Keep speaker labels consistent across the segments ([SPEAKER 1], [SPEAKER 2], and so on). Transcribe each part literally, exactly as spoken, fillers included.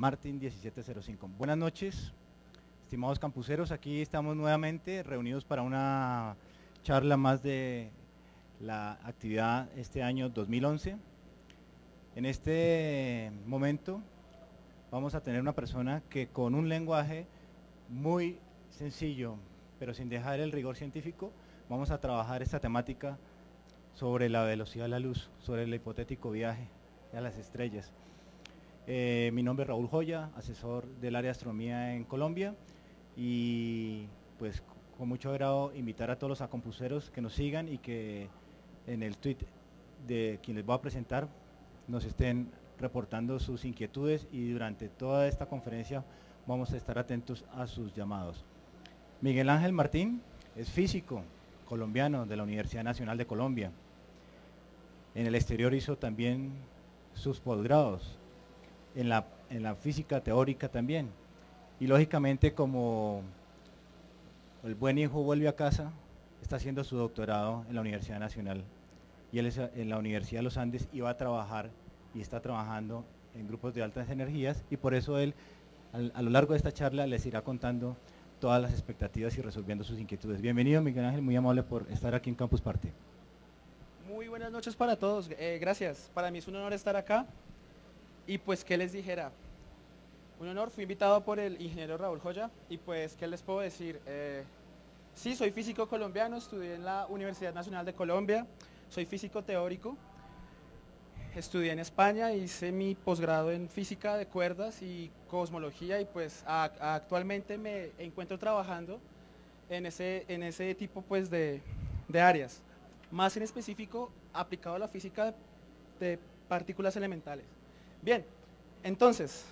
[SPEAKER 1] Martin diecisiete cero cinco. Buenas noches, estimados campuseros, aquí estamos nuevamente reunidos para una charla más de la actividad este año dos mil once. En este momento vamos a tener una persona que con un lenguaje muy sencillo, pero sin dejar el rigor científico, vamos a trabajar esta temática sobre la velocidad de la luz, sobre el hipotético viaje a las estrellas. Eh, mi nombre es Raúl Joya, asesor del área de astronomía en Colombia, y pues con mucho agrado invitar a todos los acompuseros que nos sigan y que en el tweet de quien les voy a presentar nos estén reportando sus inquietudes, y durante toda esta conferencia vamos a estar atentos a sus llamados. Miguel Ángel Martín es físico colombiano de la Universidad Nacional de Colombia. En el exterior hizo también sus posgrados en la, en la física teórica también, y lógicamente, como el buen hijo vuelve a casa, está haciendo su doctorado en la Universidad Nacional, y él es en la Universidad de los Andes, y va a trabajar y está trabajando en grupos de altas energías, y por eso él al, a lo largo de esta charla les irá contando todas las expectativas y resolviendo sus inquietudes. Bienvenido, Miguel Ángel, muy amable por estar aquí en Campus Party.
[SPEAKER 2] Muy buenas noches para todos, eh, gracias. Para mí es un honor estar acá. Y pues, ¿qué les dijera? Un honor, fui invitado por el ingeniero Raúl Joya, y pues, ¿qué les puedo decir? Eh, sí, soy físico colombiano, estudié en la Universidad Nacional de Colombia, soy físico teórico, estudié en España, hice mi posgrado en física de cuerdas y cosmología, y pues a, a actualmente me encuentro trabajando en ese, en ese tipo pues de, de áreas, más en específico aplicado a la física de, de partículas elementales. Bien, entonces,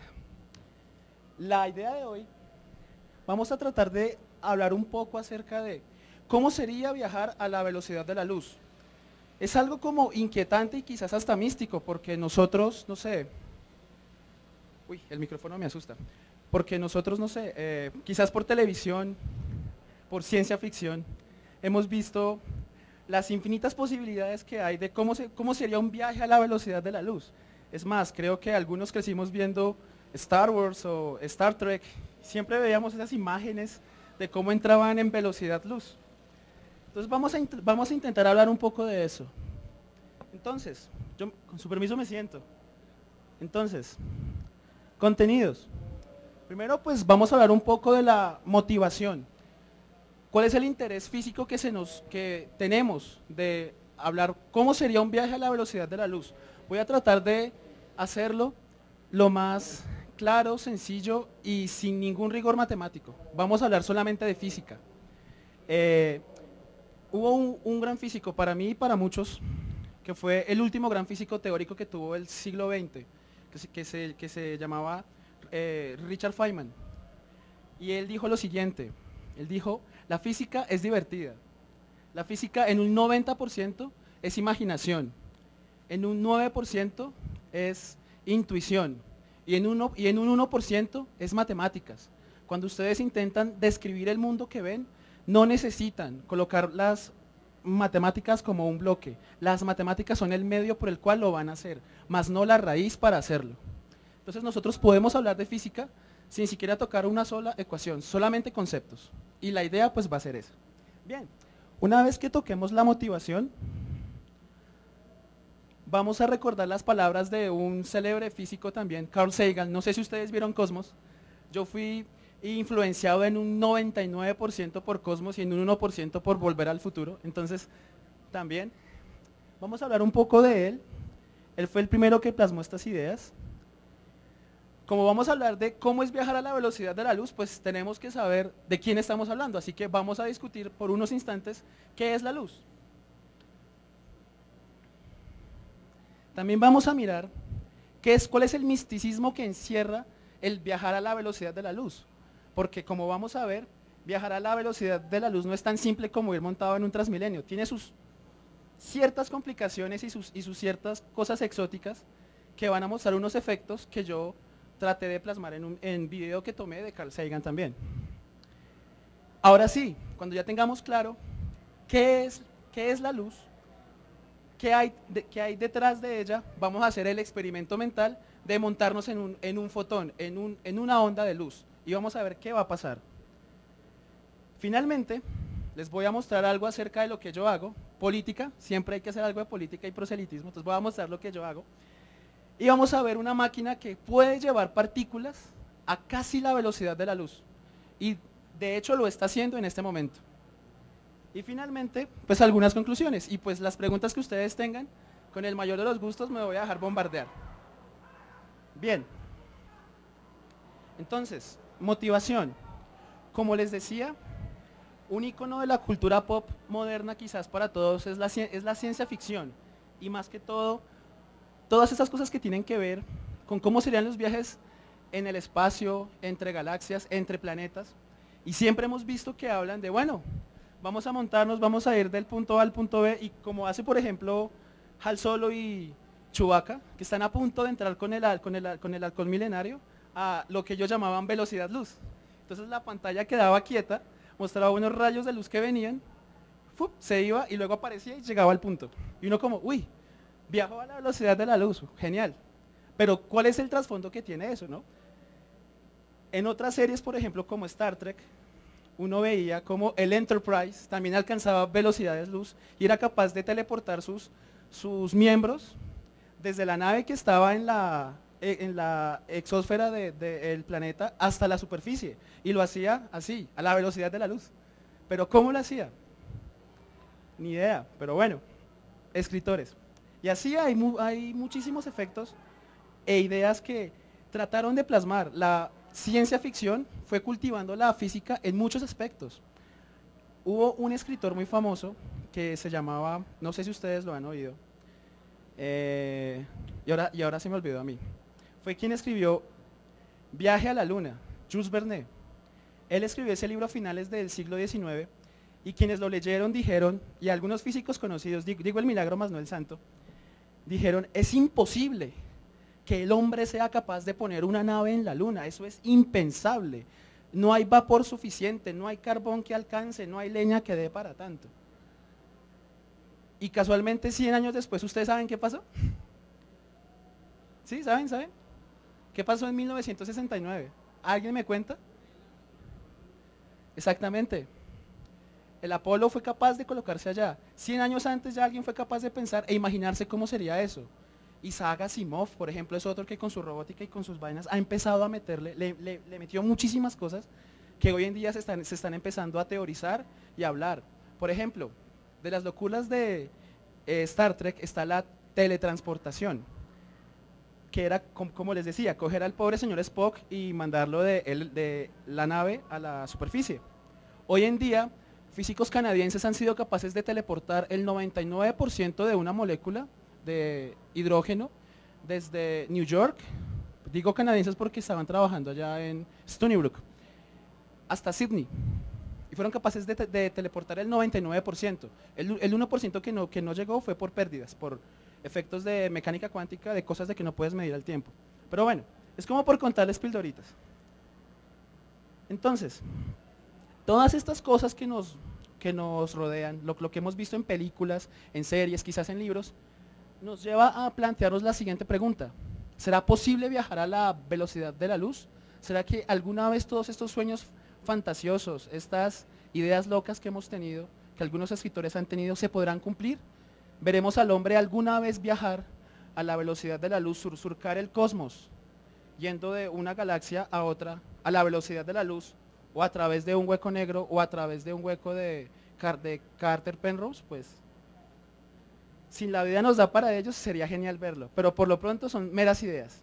[SPEAKER 2] la idea de hoy, vamos a tratar de hablar un poco acerca de cómo sería viajar a la velocidad de la luz. Es algo como inquietante y quizás hasta místico, porque nosotros, no sé, uy, el micrófono me asusta, porque nosotros, no sé, eh, quizás por televisión, por ciencia ficción, hemos visto las infinitas posibilidades que hay de cómo, se, cómo sería un viaje a la velocidad de la luz. Es más, creo que algunos crecimos viendo Star Wars o Star Trek, siempre veíamos esas imágenes de cómo entraban en velocidad luz. Entonces vamos a, vamos a intentar hablar un poco de eso. Entonces, yo con su permiso me siento. Entonces, contenidos. Primero pues vamos a hablar un poco de la motivación. ¿Cuál es el interés físico que, se nos, que tenemos de hablar cómo sería un viaje a la velocidad de la luz? Voy a tratar de hacerlo lo más claro, sencillo y sin ningún rigor matemático. Vamos a hablar solamente de física. Eh, hubo un, un gran físico, para mí y para muchos, que fue el último gran físico teórico que tuvo el siglo veinte, que se, que se, que se llamaba eh, Richard Feynman. Y él dijo lo siguiente, él dijo, la física es divertida. La física en un noventa por ciento es imaginación, en un nueve por ciento es intuición, y en, uno, y en un uno por ciento es matemáticas. Cuando ustedes intentan describir el mundo que ven, no necesitan colocar las matemáticas como un bloque. Las matemáticas son el medio por el cual lo van a hacer, más no la raíz para hacerlo. Entonces nosotros podemos hablar de física sin siquiera tocar una sola ecuación, solamente conceptos. Y la idea pues va a ser esa. Bien, una vez que toquemos la motivación, vamos a recordar las palabras de un célebre físico también, Carl Sagan. No sé si ustedes vieron Cosmos. Yo fui influenciado en un noventa y nueve por ciento por Cosmos y en un uno por ciento por Volver al Futuro. Entonces, también vamos a hablar un poco de él. Él fue el primero que plasmó estas ideas. Como vamos a hablar de cómo es viajar a la velocidad de la luz, pues tenemos que saber de quién estamos hablando. Así que vamos a discutir por unos instantes qué es la luz. También vamos a mirar qué es, cuál es el misticismo que encierra el viajar a la velocidad de la luz. Porque como vamos a ver, viajar a la velocidad de la luz no es tan simple como ir montado en un Transmilenio. Tiene sus ciertas complicaciones y sus, y sus ciertas cosas exóticas que van a mostrar unos efectos que yo traté de plasmar en un en video que tomé de Carl Sagan también. Ahora sí, cuando ya tengamos claro qué es, qué es la luz, ¿qué hay, de, qué hay detrás de ella? Vamos a hacer el experimento mental de montarnos en un, en un fotón, en, un, en una onda de luz, y vamos a ver qué va a pasar. Finalmente, les voy a mostrar algo acerca de lo que yo hago, política, siempre hay que hacer algo de política y proselitismo, entonces voy a mostrar lo que yo hago, y vamos a ver una máquina que puede llevar partículas a casi la velocidad de la luz, y de hecho lo está haciendo en este momento. Y finalmente, pues algunas conclusiones, y pues las preguntas que ustedes tengan, con el mayor de los gustos me voy a dejar bombardear. Bien, entonces, motivación. Como les decía, un icono de la cultura pop moderna quizás para todos es la, es la ciencia ficción, y más que todo, todas esas cosas que tienen que ver con cómo serían los viajes en el espacio, entre galaxias, entre planetas, y siempre hemos visto que hablan de, bueno, vamos a montarnos, vamos a ir del punto A al punto B, y como hace por ejemplo Han Solo y Chewbacca, que están a punto de entrar con el, con el, con el halcón milenario a lo que ellos llamaban velocidad luz. Entonces la pantalla quedaba quieta, mostraba unos rayos de luz que venían, ¡fup!, se iba y luego aparecía y llegaba al punto. Y uno como, uy, viajó a la velocidad de la luz, genial. Pero ¿cuál es el trasfondo que tiene eso, no? En otras series, por ejemplo, como Star Trek, uno veía como el Enterprise también alcanzaba velocidades luz y era capaz de teleportar sus, sus miembros desde la nave que estaba en la, en la exósfera del de, de planeta hasta la superficie, y lo hacía así, a la velocidad de la luz. Pero ¿cómo lo hacía? Ni idea, pero bueno, escritores. Y así hay, mu hay muchísimos efectos e ideas que trataron de plasmar. La ciencia ficción fue cultivando la física en muchos aspectos. Hubo un escritor muy famoso que se llamaba, no sé si ustedes lo han oído, eh, y, ahora, y ahora se me olvidó a mí. Fue quien escribió Viaje a la Luna, Jules Verne. Él escribió ese libro a finales del siglo diecinueve, y quienes lo leyeron dijeron, y algunos físicos conocidos, digo, digo el milagro más no el santo, dijeron, es imposible que el hombre sea capaz de poner una nave en la luna, eso es impensable. No hay vapor suficiente, no hay carbón que alcance, no hay leña que dé para tanto. Y casualmente cien años después, ¿ustedes saben qué pasó? ¿Sí? ¿Saben? ¿Saben? ¿Qué pasó en mil novecientos sesenta y nueve? ¿Alguien me cuenta? Exactamente. El Apolo fue capaz de colocarse allá. cien años antes ya alguien fue capaz de pensar e imaginarse cómo sería eso. Isaac Asimov, por ejemplo, es otro que con su robótica y con sus vainas ha empezado a meterle, le, le, le metió muchísimas cosas que hoy en día se están, se están empezando a teorizar y a hablar. Por ejemplo, de las locuras de eh, Star Trek está la teletransportación, que era, com, como les decía, coger al pobre señor Spock y mandarlo de, el, de la nave a la superficie. Hoy en día, físicos canadienses han sido capaces de teleportar el noventa y nueve por ciento de una molécula de hidrógeno desde New York, digo canadienses porque estaban trabajando allá en Stony Brook, hasta Sydney, y fueron capaces de, de teleportar el noventa y nueve por ciento. El, el uno por ciento que no, que no llegó fue por pérdidas, por efectos de mecánica cuántica, de cosas de que no puedes medir al tiempo. Pero bueno, es como por contarles pildoritas. Entonces, todas estas cosas que nos, que nos rodean, lo, lo que hemos visto en películas, en series, quizás en libros, nos lleva a plantearnos la siguiente pregunta. ¿Será posible viajar a la velocidad de la luz? ¿Será que alguna vez todos estos sueños fantasiosos, estas ideas locas que hemos tenido, que algunos escritores han tenido, se podrán cumplir? ¿Veremos al hombre alguna vez viajar a la velocidad de la luz, sur, surcar el cosmos, yendo de una galaxia a otra a la velocidad de la luz, o a través de un hueco negro, o a través de un hueco de, de Carter Penrose? Pues si la vida nos da para ellos, sería genial verlo, pero por lo pronto son meras ideas.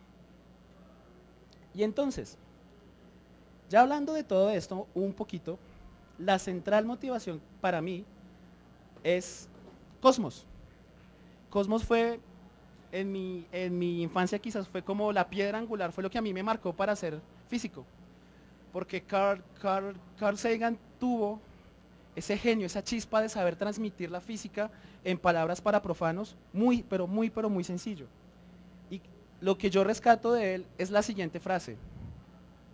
[SPEAKER 2] Y entonces, ya hablando de todo esto un poquito, la central motivación para mí es Cosmos. Cosmos fue, en mi, en mi infancia quizás fue como la piedra angular, fue lo que a mí me marcó para ser físico, porque Carl, Carl, Carl Sagan tuvo ese genio, esa chispa de saber transmitir la física en palabras para profanos, muy, pero muy, pero muy sencillo. Y lo que yo rescato de él es la siguiente frase: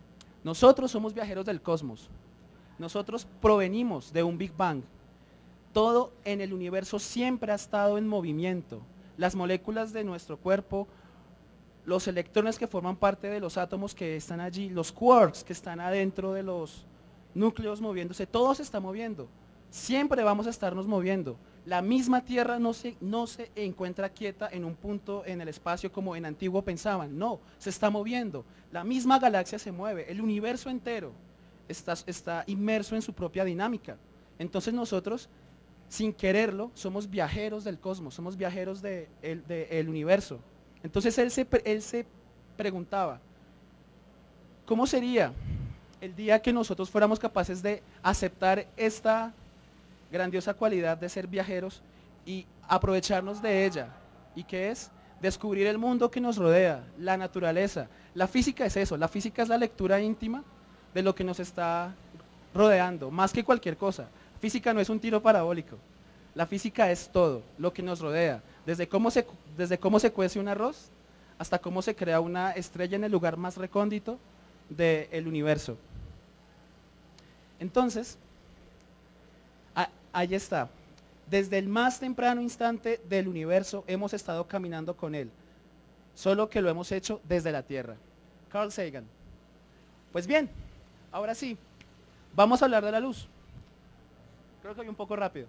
[SPEAKER 2] nosotros somos viajeros del cosmos, nosotros provenimos de un Big Bang, Todo en el universo siempre ha estado en movimiento. Las moléculas de nuestro cuerpo, los electrones que forman parte de los átomos que están allí, los quarks que están adentro de los núcleos moviéndose, todo se está moviendo. Siempre vamos a estarnos moviendo. La misma Tierra no se, no se encuentra quieta en un punto en el espacio como en antiguo pensaban. No, se está moviendo. La misma galaxia se mueve. El universo entero está, está inmerso en su propia dinámica. Entonces nosotros, sin quererlo, somos viajeros del cosmos, somos viajeros del de, de el universo. Entonces él se, él se preguntaba, ¿cómo sería el día que nosotros fuéramos capaces de aceptar esta grandiosa cualidad de ser viajeros y aprovecharnos de ella? ¿Y qué es? Descubrir el mundo que nos rodea, la naturaleza. La física es eso, la física es la lectura íntima de lo que nos está rodeando, más que cualquier cosa. Física no es un tiro parabólico, la física es todo, lo que nos rodea, desde cómo se, desde cómo se cuece un arroz hasta cómo se crea una estrella en el lugar más recóndito del universo. Entonces, a, ahí está. Desde el más temprano instante del universo hemos estado caminando con él, solo que lo hemos hecho desde la Tierra. Carl Sagan. Pues bien, ahora sí, vamos a hablar de la luz. Creo que voy un poco rápido.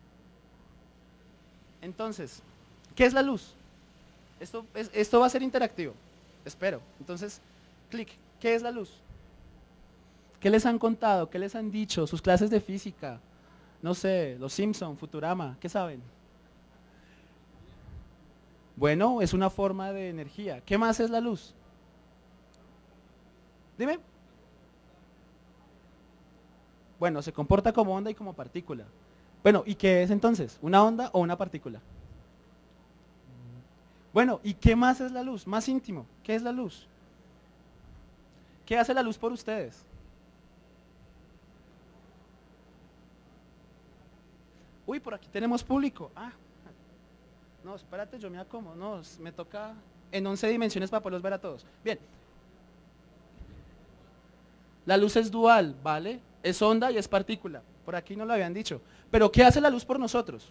[SPEAKER 2] Entonces, ¿qué es la luz? Esto, es, esto va a ser interactivo, espero. Entonces, clic, ¿qué es la luz? ¿Qué les han contado? ¿Qué les han dicho? Sus clases de física, no sé, los Simpson, Futurama, ¿qué saben? Bueno, es una forma de energía. ¿Qué más es la luz? Dime. Bueno, se comporta como onda y como partícula. Bueno, ¿y qué es entonces? ¿Una onda o una partícula? Bueno, ¿y qué más es la luz? Más íntimo, ¿qué es la luz? ¿Qué hace la luz por ustedes? Uy, por aquí tenemos público. Ah, no, espérate, yo me acomodo. No, me toca en once dimensiones para poderlos ver a todos. Bien. La luz es dual, ¿vale? Es onda y es partícula. Por aquí no lo habían dicho. Pero ¿qué hace la luz por nosotros?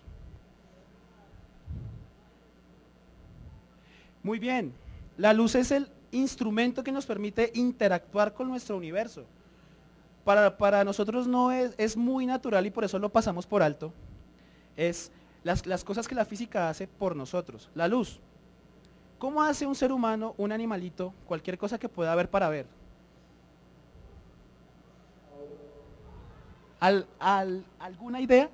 [SPEAKER 2] Muy bien. La luz es el instrumento que nos permite interactuar con nuestro universo. Para, para nosotros no es, es muy natural y por eso lo pasamos por alto. Es las, las cosas que la física hace por nosotros. La luz. ¿Cómo hace un ser humano, un animalito, cualquier cosa que pueda ver para ver? ¿Al, al, ¿Alguna idea?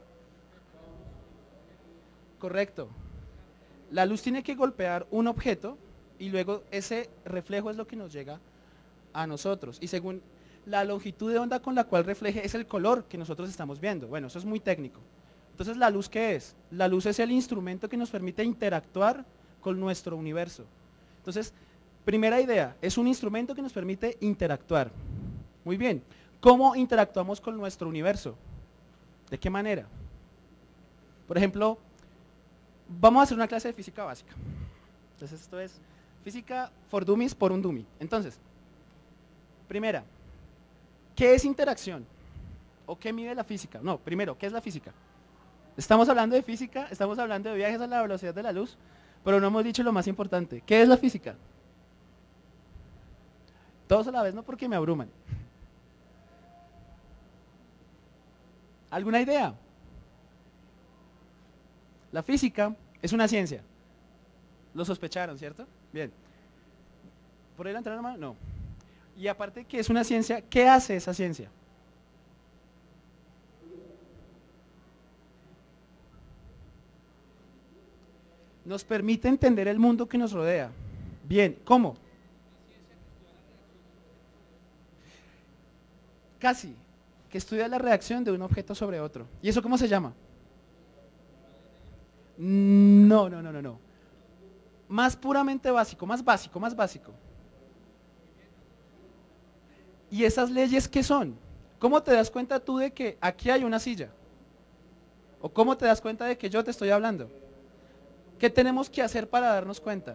[SPEAKER 2] Correcto. La luz tiene que golpear un objeto y luego ese reflejo es lo que nos llega a nosotros. Y según la longitud de onda con la cual refleje es el color que nosotros estamos viendo. Bueno, eso es muy técnico. Entonces, ¿la luz qué es? La luz es el instrumento que nos permite interactuar con nuestro universo. Entonces, primera idea, es un instrumento que nos permite interactuar. Muy bien. ¿Cómo interactuamos con nuestro universo? ¿De qué manera? Por ejemplo, vamos a hacer una clase de física básica. Entonces esto es física for dummies por un dummy. Entonces, primera, ¿qué es interacción? ¿O qué mide la física? No, primero, ¿qué es la física? Estamos hablando de física, estamos hablando de viajes a la velocidad de la luz, pero no hemos dicho lo más importante. ¿Qué es la física? Todos a la vez, no porque me abruman. ¿Alguna idea? La física es una ciencia. Lo sospecharon, ¿cierto? Bien. ¿Por ahí la entrada nomás? No. Y aparte que es una ciencia, ¿qué hace esa ciencia? Nos permite entender el mundo que nos rodea. Bien, ¿cómo? Casi. Que estudia la reacción de un objeto sobre otro. ¿Y eso cómo se llama? No, no, no, no, no. Más puramente básico, más básico, más básico. ¿Y esas leyes qué son? ¿Cómo te das cuenta tú de que aquí hay una silla? ¿O cómo te das cuenta de que yo te estoy hablando? ¿Qué tenemos que hacer para darnos cuenta?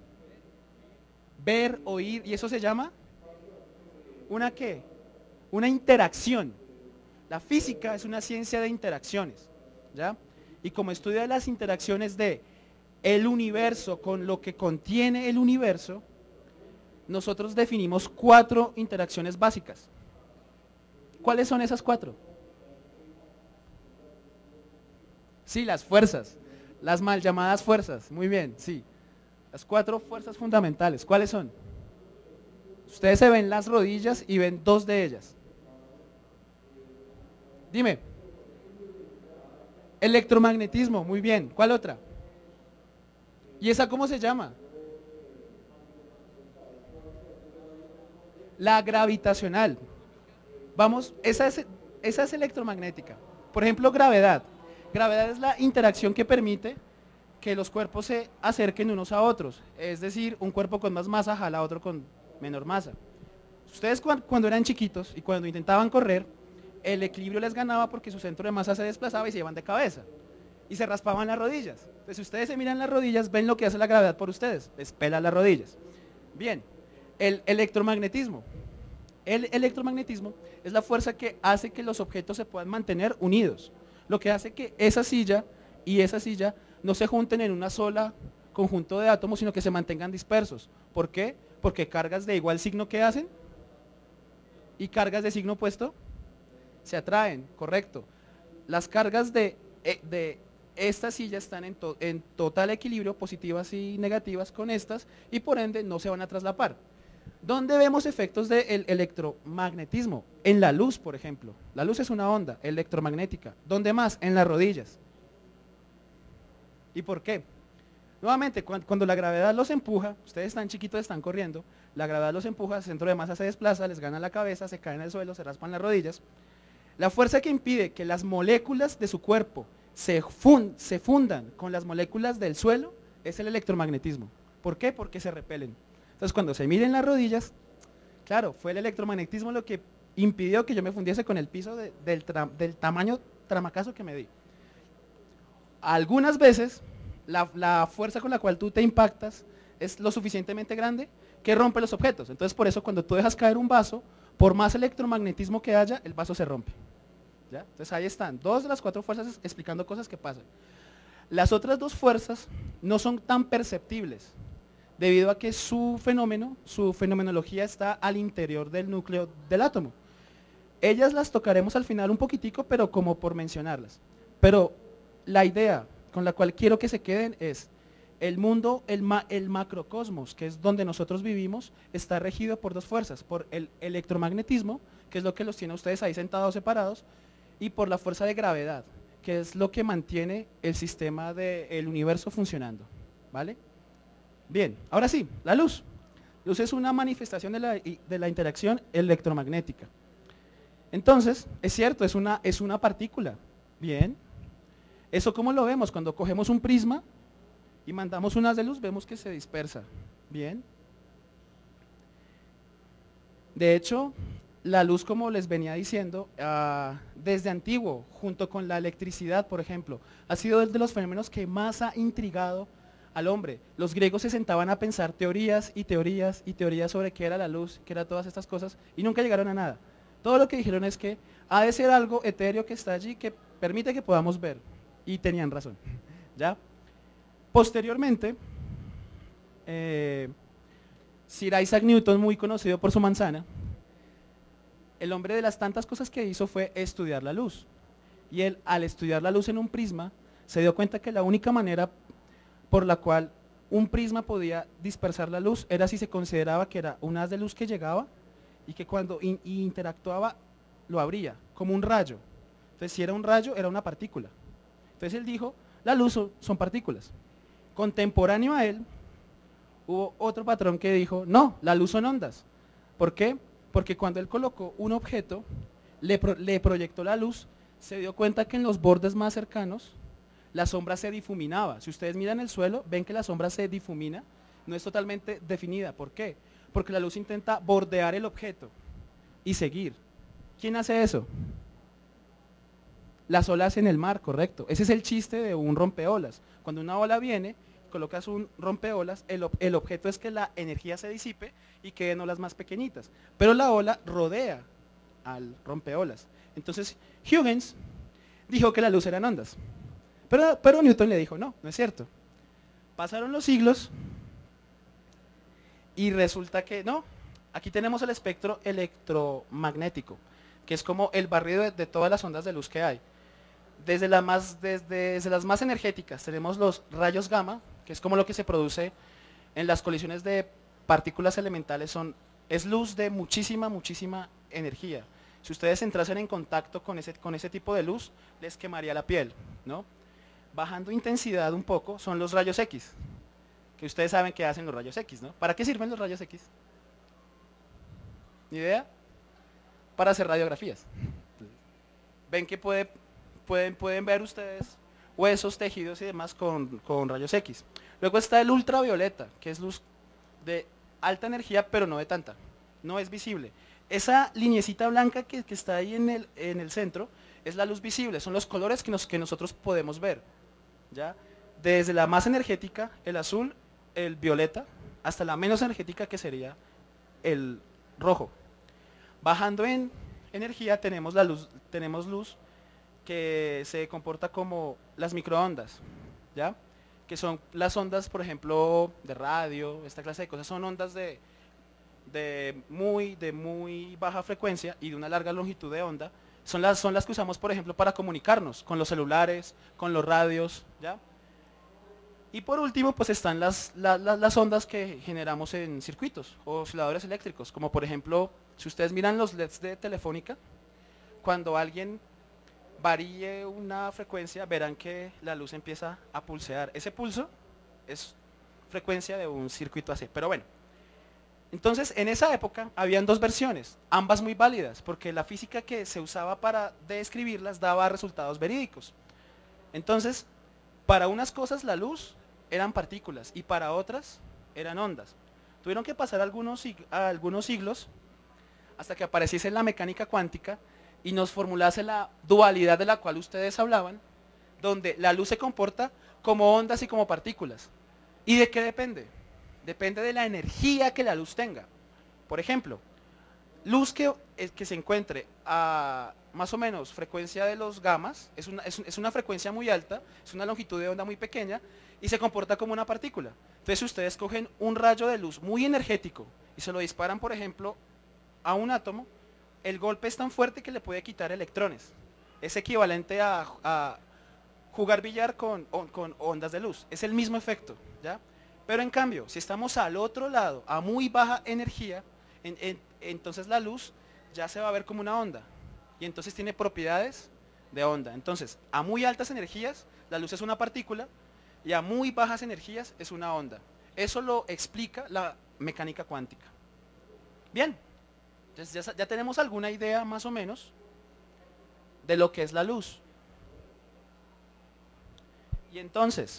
[SPEAKER 2] Ver, oír, ¿y eso se llama? ¿Una qué? Una interacción. La física es una ciencia de interacciones. ¿ya? Y como estudia las interacciones de el universo con lo que contiene el universo, nosotros definimos cuatro interacciones básicas. ¿Cuáles son esas cuatro? Sí, las fuerzas, las mal llamadas fuerzas, muy bien, sí. Las cuatro fuerzas fundamentales, ¿cuáles son? Ustedes se ven las rodillas y ven dos de ellas. Dime. Electromagnetismo, muy bien. ¿Cuál otra? ¿Y esa cómo se llama? La gravitacional. Vamos, esa es, esa es electromagnética. Por ejemplo, gravedad. Gravedad es la interacción que permite que los cuerpos se acerquen unos a otros. Es decir, un cuerpo con más masa jala a otro con menor masa. Ustedes cuando eran chiquitos y cuando intentaban correr, el equilibrio les ganaba porque su centro de masa se desplazaba y se iban de cabeza. Y se raspaban las rodillas. Entonces, si ustedes se miran las rodillas, ven lo que hace la gravedad por ustedes. Les pela las rodillas. Bien, el electromagnetismo. El electromagnetismo es la fuerza que hace que los objetos se puedan mantener unidos. Lo que hace que esa silla y esa silla no se junten en una sola conjunto de átomos, sino que se mantengan dispersos. ¿Por qué? Porque cargas de igual signo, ¿qué hacen? Y cargas de signo opuesto se atraen, correcto. Las cargas de, de esta silla están en, to, en total equilibrio, positivas y negativas con estas, y por ende no se van a traslapar. ¿Dónde vemos efectos del electromagnetismo? En la luz, por ejemplo. La luz es una onda electromagnética. ¿Dónde más? En las rodillas. ¿Y por qué? Nuevamente, cuando la gravedad los empuja, ustedes están chiquitos, están corriendo, la gravedad los empuja, el centro de masa se desplaza, les gana la cabeza, se caen al suelo, se raspan las rodillas. La fuerza que impide que las moléculas de su cuerpo se, fun se fundan con las moléculas del suelo es el electromagnetismo. ¿Por qué? Porque se repelen. Entonces, cuando se miden las rodillas, claro, fue el electromagnetismo lo que impidió que yo me fundiese con el piso de, del, del tamaño tramacazo que me di. Algunas veces, la, la fuerza con la cual tú te impactas es lo suficientemente grande que rompe los objetos. Entonces, por eso, cuando tú dejas caer un vaso, por más electromagnetismo que haya, el vaso se rompe. ¿Ya? Entonces, ahí están, dos de las cuatro fuerzas explicando cosas que pasan. Las otras dos fuerzas no son tan perceptibles, debido a que su fenómeno, su fenomenología está al interior del núcleo del átomo. Ellas las tocaremos al final un poquitico, pero como por mencionarlas. Pero la idea con la cual quiero que se queden es, el mundo, el, ma, el macrocosmos, que es donde nosotros vivimos, está regido por dos fuerzas, por el electromagnetismo, que es lo que los tiene a ustedes ahí sentados separados, y por la fuerza de gravedad, que es lo que mantiene el sistema del universo funcionando, ¿vale? Bien, ahora sí, la luz. La luz es una manifestación de la, de la interacción electromagnética. Entonces, es cierto, es una, es una partícula. Bien. ¿Eso cómo lo vemos? Cuando cogemos un prisma y mandamos unas de luz, vemos que se dispersa. Bien. De hecho, la luz, como les venía diciendo, uh, desde antiguo, junto con la electricidad, por ejemplo, ha sido de los fenómenos que más ha intrigado al hombre. Los griegos se sentaban a pensar teorías y teorías y teorías sobre qué era la luz, qué era todas estas cosas, y nunca llegaron a nada. Todo lo que dijeron es que ha de ser algo etéreo que está allí, que permite que podamos ver, y tenían razón. ¿Ya? Posteriormente, eh, Sir Isaac Newton, muy conocido por su manzana, el hombre de las tantas cosas que hizo fue estudiar la luz, y él, al estudiar la luz en un prisma, se dio cuenta que la única manera por la cual un prisma podía dispersar la luz era si se consideraba que era un haz de luz que llegaba y que cuando in, interactuaba lo abría, como un rayo. Entonces, si era un rayo, era una partícula. Entonces él dijo, la luz son, son partículas. Contemporáneo a él, hubo otro patrón que dijo, no, la luz son ondas. ¿Por qué? Porque cuando él colocó un objeto, le, pro, le proyectó la luz, se dio cuenta que en los bordes más cercanos, la sombra se difuminaba. Si ustedes miran el suelo, ven que la sombra se difumina, no es totalmente definida. ¿Por qué? Porque la luz intenta bordear el objeto y seguir. ¿Quién hace eso? Las olas en el mar, correcto. Ese es el chiste de un rompeolas. Cuando una ola viene, colocas un rompeolas, el, el objeto es que la energía se disipe y queden olas más pequeñitas. Pero la ola rodea al rompeolas. Entonces, Huygens dijo que la luz eran ondas. Pero, pero Newton le dijo, no, no es cierto. Pasaron los siglos y resulta que no. Aquí tenemos el espectro electromagnético, que es como el barrido de, de todas las ondas de luz que hay. Desde, la más, desde, desde las más energéticas tenemos los rayos gamma, que es como lo que se produce en las colisiones de partículas elementales, son, es luz de muchísima, muchísima energía. Si ustedes entrasen en contacto con ese, con ese tipo de luz, les quemaría la piel, ¿no? Bajando intensidad un poco son los rayos X, que ustedes saben qué hacen los rayos X, ¿no? ¿Para qué sirven los rayos X? ¿Ni idea? Para hacer radiografías. Ven que puede, pueden, pueden ver ustedes huesos, tejidos y demás con, con rayos X. Luego está el ultravioleta, que es luz de alta energía, pero no de tanta. No es visible. Esa lineecita blanca que, que está ahí en el, en el centro es la luz visible, son los colores que, nos, que nosotros podemos ver. ¿Ya? Desde la más energética, el azul, el violeta, hasta la menos energética, que sería el rojo. Bajando en energía tenemos, la luz, tenemos luz que se comporta como las microondas, ¿ya? Que son las ondas, por ejemplo, de radio, esta clase de cosas, son ondas de, de, muy, de muy baja frecuencia y de una larga longitud de onda. Son las, son las que usamos, por ejemplo, para comunicarnos con los celulares, con los radios, ¿ya? Y por último, pues están las, la, la, las ondas que generamos en circuitos o osciladores eléctricos, como por ejemplo, si ustedes miran los L E Ds de Telefónica, cuando alguien varíe una frecuencia, verán que la luz empieza a pulsear. Ese pulso es frecuencia de un circuito A C, pero bueno. Entonces, en esa época habían dos versiones, ambas muy válidas, porque la física que se usaba para describirlas daba resultados verídicos. Entonces, para unas cosas la luz eran partículas y para otras eran ondas. Tuvieron que pasar algunos, algunos siglos hasta que apareciese la mecánica cuántica y nos formulase la dualidad de la cual ustedes hablaban, donde la luz se comporta como ondas y como partículas. ¿Y de qué depende? Depende de la energía que la luz tenga. Por ejemplo, luz que, que se encuentre a más o menos frecuencia de los gamas, es una, es, es una frecuencia muy alta, es una longitud de onda muy pequeña y se comporta como una partícula. Entonces, si ustedes cogen un rayo de luz muy energético y se lo disparan, por ejemplo, a un átomo, el golpe es tan fuerte que le puede quitar electrones. Es equivalente a, a jugar billar con, con ondas de luz. Es el mismo efecto, ¿ya? Pero en cambio, si estamos al otro lado, a muy baja energía, en, en, entonces la luz ya se va a ver como una onda. Y entonces tiene propiedades de onda. Entonces, a muy altas energías, la luz es una partícula, y a muy bajas energías es una onda. Eso lo explica la mecánica cuántica. Bien, entonces ya, ya tenemos alguna idea más o menos de lo que es la luz. Y entonces,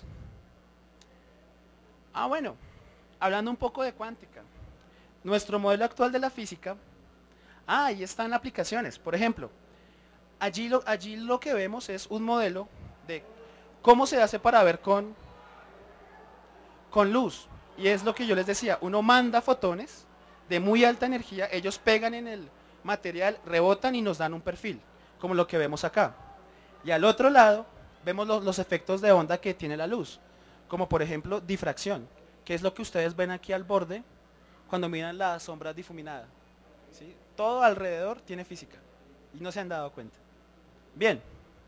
[SPEAKER 2] ah bueno, hablando un poco de cuántica, nuestro modelo actual de la física, ah, ahí están aplicaciones. Por ejemplo, allí lo, allí lo que vemos es un modelo de cómo se hace para ver con, con luz. Y es lo que yo les decía, uno manda fotones de muy alta energía, ellos pegan en el material, rebotan y nos dan un perfil, como lo que vemos acá. Y al otro lado vemos los, los efectos de onda que tiene la luz, como por ejemplo difracción, que es lo que ustedes ven aquí al borde cuando miran la sombra difuminada. ¿Sí? Todo alrededor tiene física y no se han dado cuenta. Bien.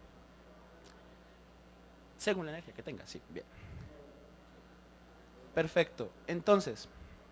[SPEAKER 2] Según la energía que tenga, sí, bien. Perfecto. Entonces,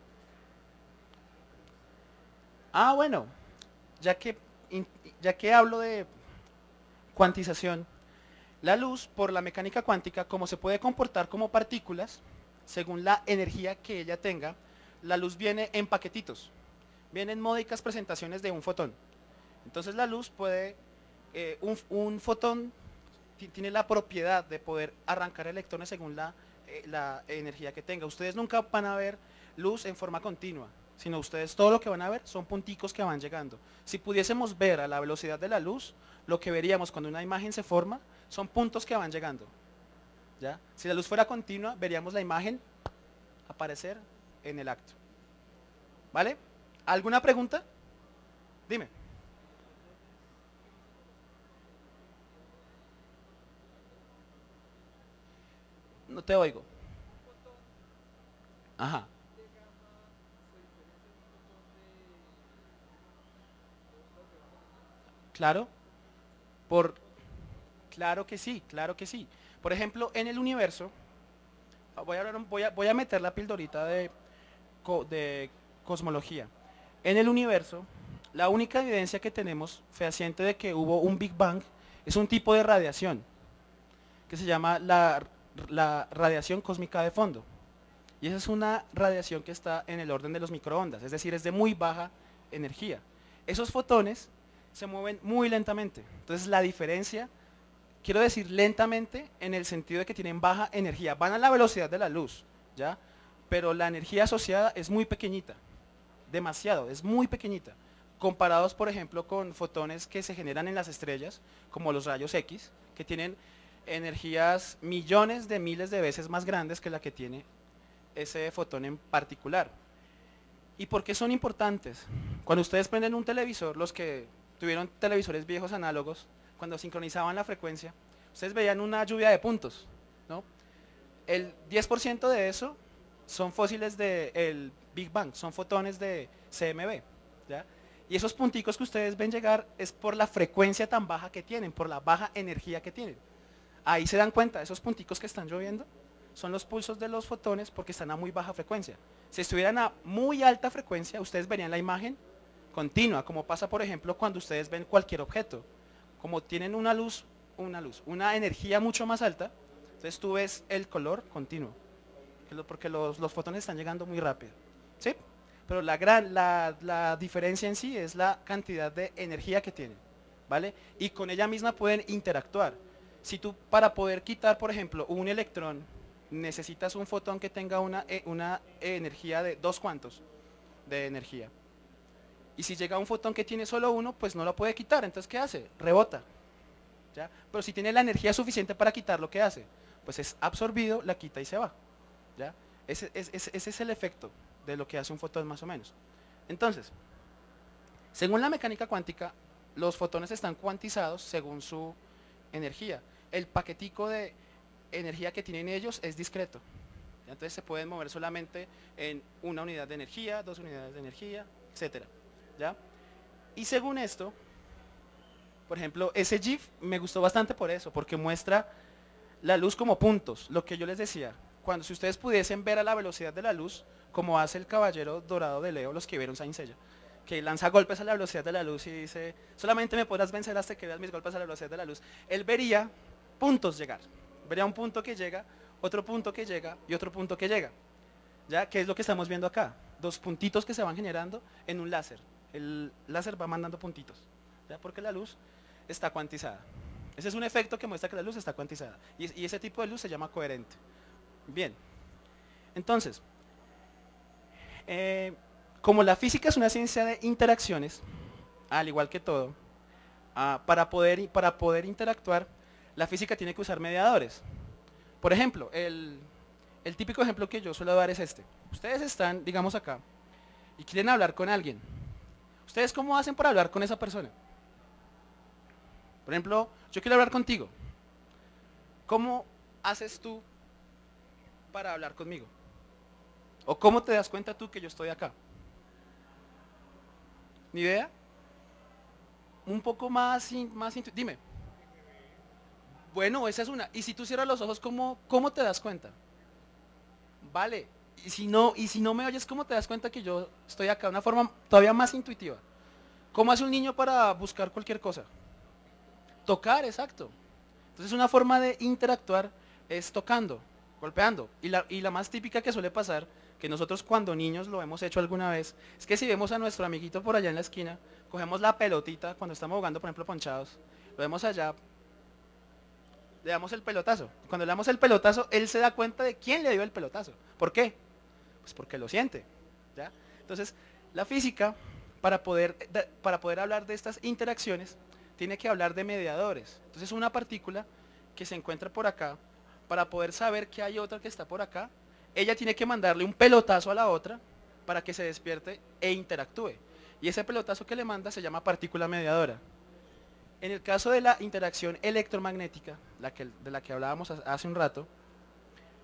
[SPEAKER 2] ah, bueno, ya que, ya que hablo de cuantización, la luz, por la mecánica cuántica, como se puede comportar como partículas, según la energía que ella tenga, la luz viene en paquetitos, viene en módicas presentaciones de un fotón. Entonces la luz puede, eh, un, un fotón tiene la propiedad de poder arrancar electrones según la, eh, la energía que tenga. Ustedes nunca van a ver luz en forma continua, sino ustedes todo lo que van a ver son punticos que van llegando. Si pudiésemos ver a la velocidad de la luz, lo que veríamos cuando una imagen se forma son puntos que van llegando. ¿Ya? Si la luz fuera continua, veríamos la imagen aparecer en el acto. ¿Vale? ¿Alguna pregunta? Dime. te oigo. Ajá. Claro, por, claro que sí, claro que sí. Por ejemplo, en el universo, voy a, hablar un- voy a, voy a meter la pildorita de, co- de cosmología. En el universo, la única evidencia que tenemos fehaciente de que hubo un Big Bang es un tipo de radiación que se llama la, la radiación cósmica de fondo. Y esa es una radiación que está en el orden de los microondas, es decir, es de muy baja energía. Esos fotones se mueven muy lentamente. Entonces la diferencia, quiero decir lentamente en el sentido de que tienen baja energía. Van a la velocidad de la luz, ¿ya? Pero la energía asociada es muy pequeñita, demasiado, es muy pequeñita. Comparados, por ejemplo, con fotones que se generan en las estrellas, como los rayos X, que tienen energías millones de miles de veces más grandes que la que tiene ese fotón en particular. ¿Y por qué son importantes? Cuando ustedes prenden un televisor, los que tuvieron televisores viejos análogos, cuando sincronizaban la frecuencia, ustedes veían una lluvia de puntos, ¿no? El diez por ciento de eso son fósiles del Big Bang, son fotones de C M B, ¿ya? Y esos punticos que ustedes ven llegar es por la frecuencia tan baja que tienen, por la baja energía que tienen. Ahí se dan cuenta, esos punticos que están lloviendo son los pulsos de los fotones porque están a muy baja frecuencia. Si estuvieran a muy alta frecuencia, ustedes verían la imagen continua, como pasa por ejemplo cuando ustedes ven cualquier objeto. Como tienen una luz, una luz, una energía mucho más alta, entonces tú ves el color continuo, porque los, los fotones están llegando muy rápido. ¿Sí? Pero la, gran, la, la diferencia en sí es la cantidad de energía que tienen, ¿vale? Y con ella misma pueden interactuar. Si tú para poder quitar, por ejemplo, un electrón, necesitas un fotón que tenga una, una energía de dos cuantos de energía. Y si llega un fotón que tiene solo uno, pues no lo puede quitar. Entonces, ¿qué hace? Rebota, ¿ya? Pero si tiene la energía suficiente para quitarlo, ¿qué hace? Pues es absorbido, la quita y se va, ¿ya? Ese, ese, ese es el efecto de lo que hace un fotón más o menos. Entonces, según la mecánica cuántica, los fotones están cuantizados según su energía. El paquetico de energía que tienen ellos es discreto. Entonces se pueden mover solamente en una unidad de energía, dos unidades de energía, etcétera. ¿Ya? Y según esto, por ejemplo, ese GIF me gustó bastante por eso, porque muestra la luz como puntos, lo que yo les decía. Cuando si ustedes pudiesen ver a la velocidad de la luz, como hace el caballero dorado de Leo, los que vieron Saint Seiya, que lanza golpes a la velocidad de la luz y dice, solamente me podrás vencer hasta que veas mis golpes a la velocidad de la luz. Él vería puntos llegar. Vería un punto que llega, otro punto que llega y otro punto que llega. ¿Ya? ¿Qué es lo que estamos viendo acá? Dos puntitos que se van generando en un láser. El láser va mandando puntitos, ¿ya? Porque la luz está cuantizada. Ese es un efecto que muestra que la luz está cuantizada. Y, y ese tipo de luz se llama coherente. Bien. Entonces, eh, como la física es una ciencia de interacciones, al igual que todo, ah, para, poder, para poder interactuar, la física tiene que usar mediadores. Por ejemplo, el, el típico ejemplo que yo suelo dar es este. Ustedes están, digamos acá, y quieren hablar con alguien. ¿Ustedes cómo hacen para hablar con esa persona? Por ejemplo, yo quiero hablar contigo. ¿Cómo haces tú para hablar conmigo? ¿O cómo te das cuenta tú que yo estoy acá? ¿Ni idea? Un poco más, más dime. Bueno, esa es una. Y si tú cierras los ojos, ¿cómo, cómo te das cuenta? Vale. Y si, no, y si no me oyes, ¿cómo te das cuenta que yo estoy acá? Una forma todavía más intuitiva. ¿Cómo hace un niño para buscar cualquier cosa? Tocar, exacto. Entonces una forma de interactuar es tocando, golpeando. Y la, y la más típica que suele pasar, que nosotros cuando niños lo hemos hecho alguna vez, es que si vemos a nuestro amiguito por allá en la esquina, cogemos la pelotita cuando estamos jugando, por ejemplo, ponchados, lo vemos allá, le damos el pelotazo. Cuando le damos el pelotazo, él se da cuenta de quién le dio el pelotazo. ¿Por qué? Pues porque lo siente, ¿ya? Entonces, la física, para poder, para poder hablar de estas interacciones, tiene que hablar de mediadores. Entonces, una partícula que se encuentra por acá, para poder saber que hay otra que está por acá, ella tiene que mandarle un pelotazo a la otra para que se despierte e interactúe. Y ese pelotazo que le manda se llama partícula mediadora. En el caso de la interacción electromagnética, la que, de la que hablábamos hace un rato,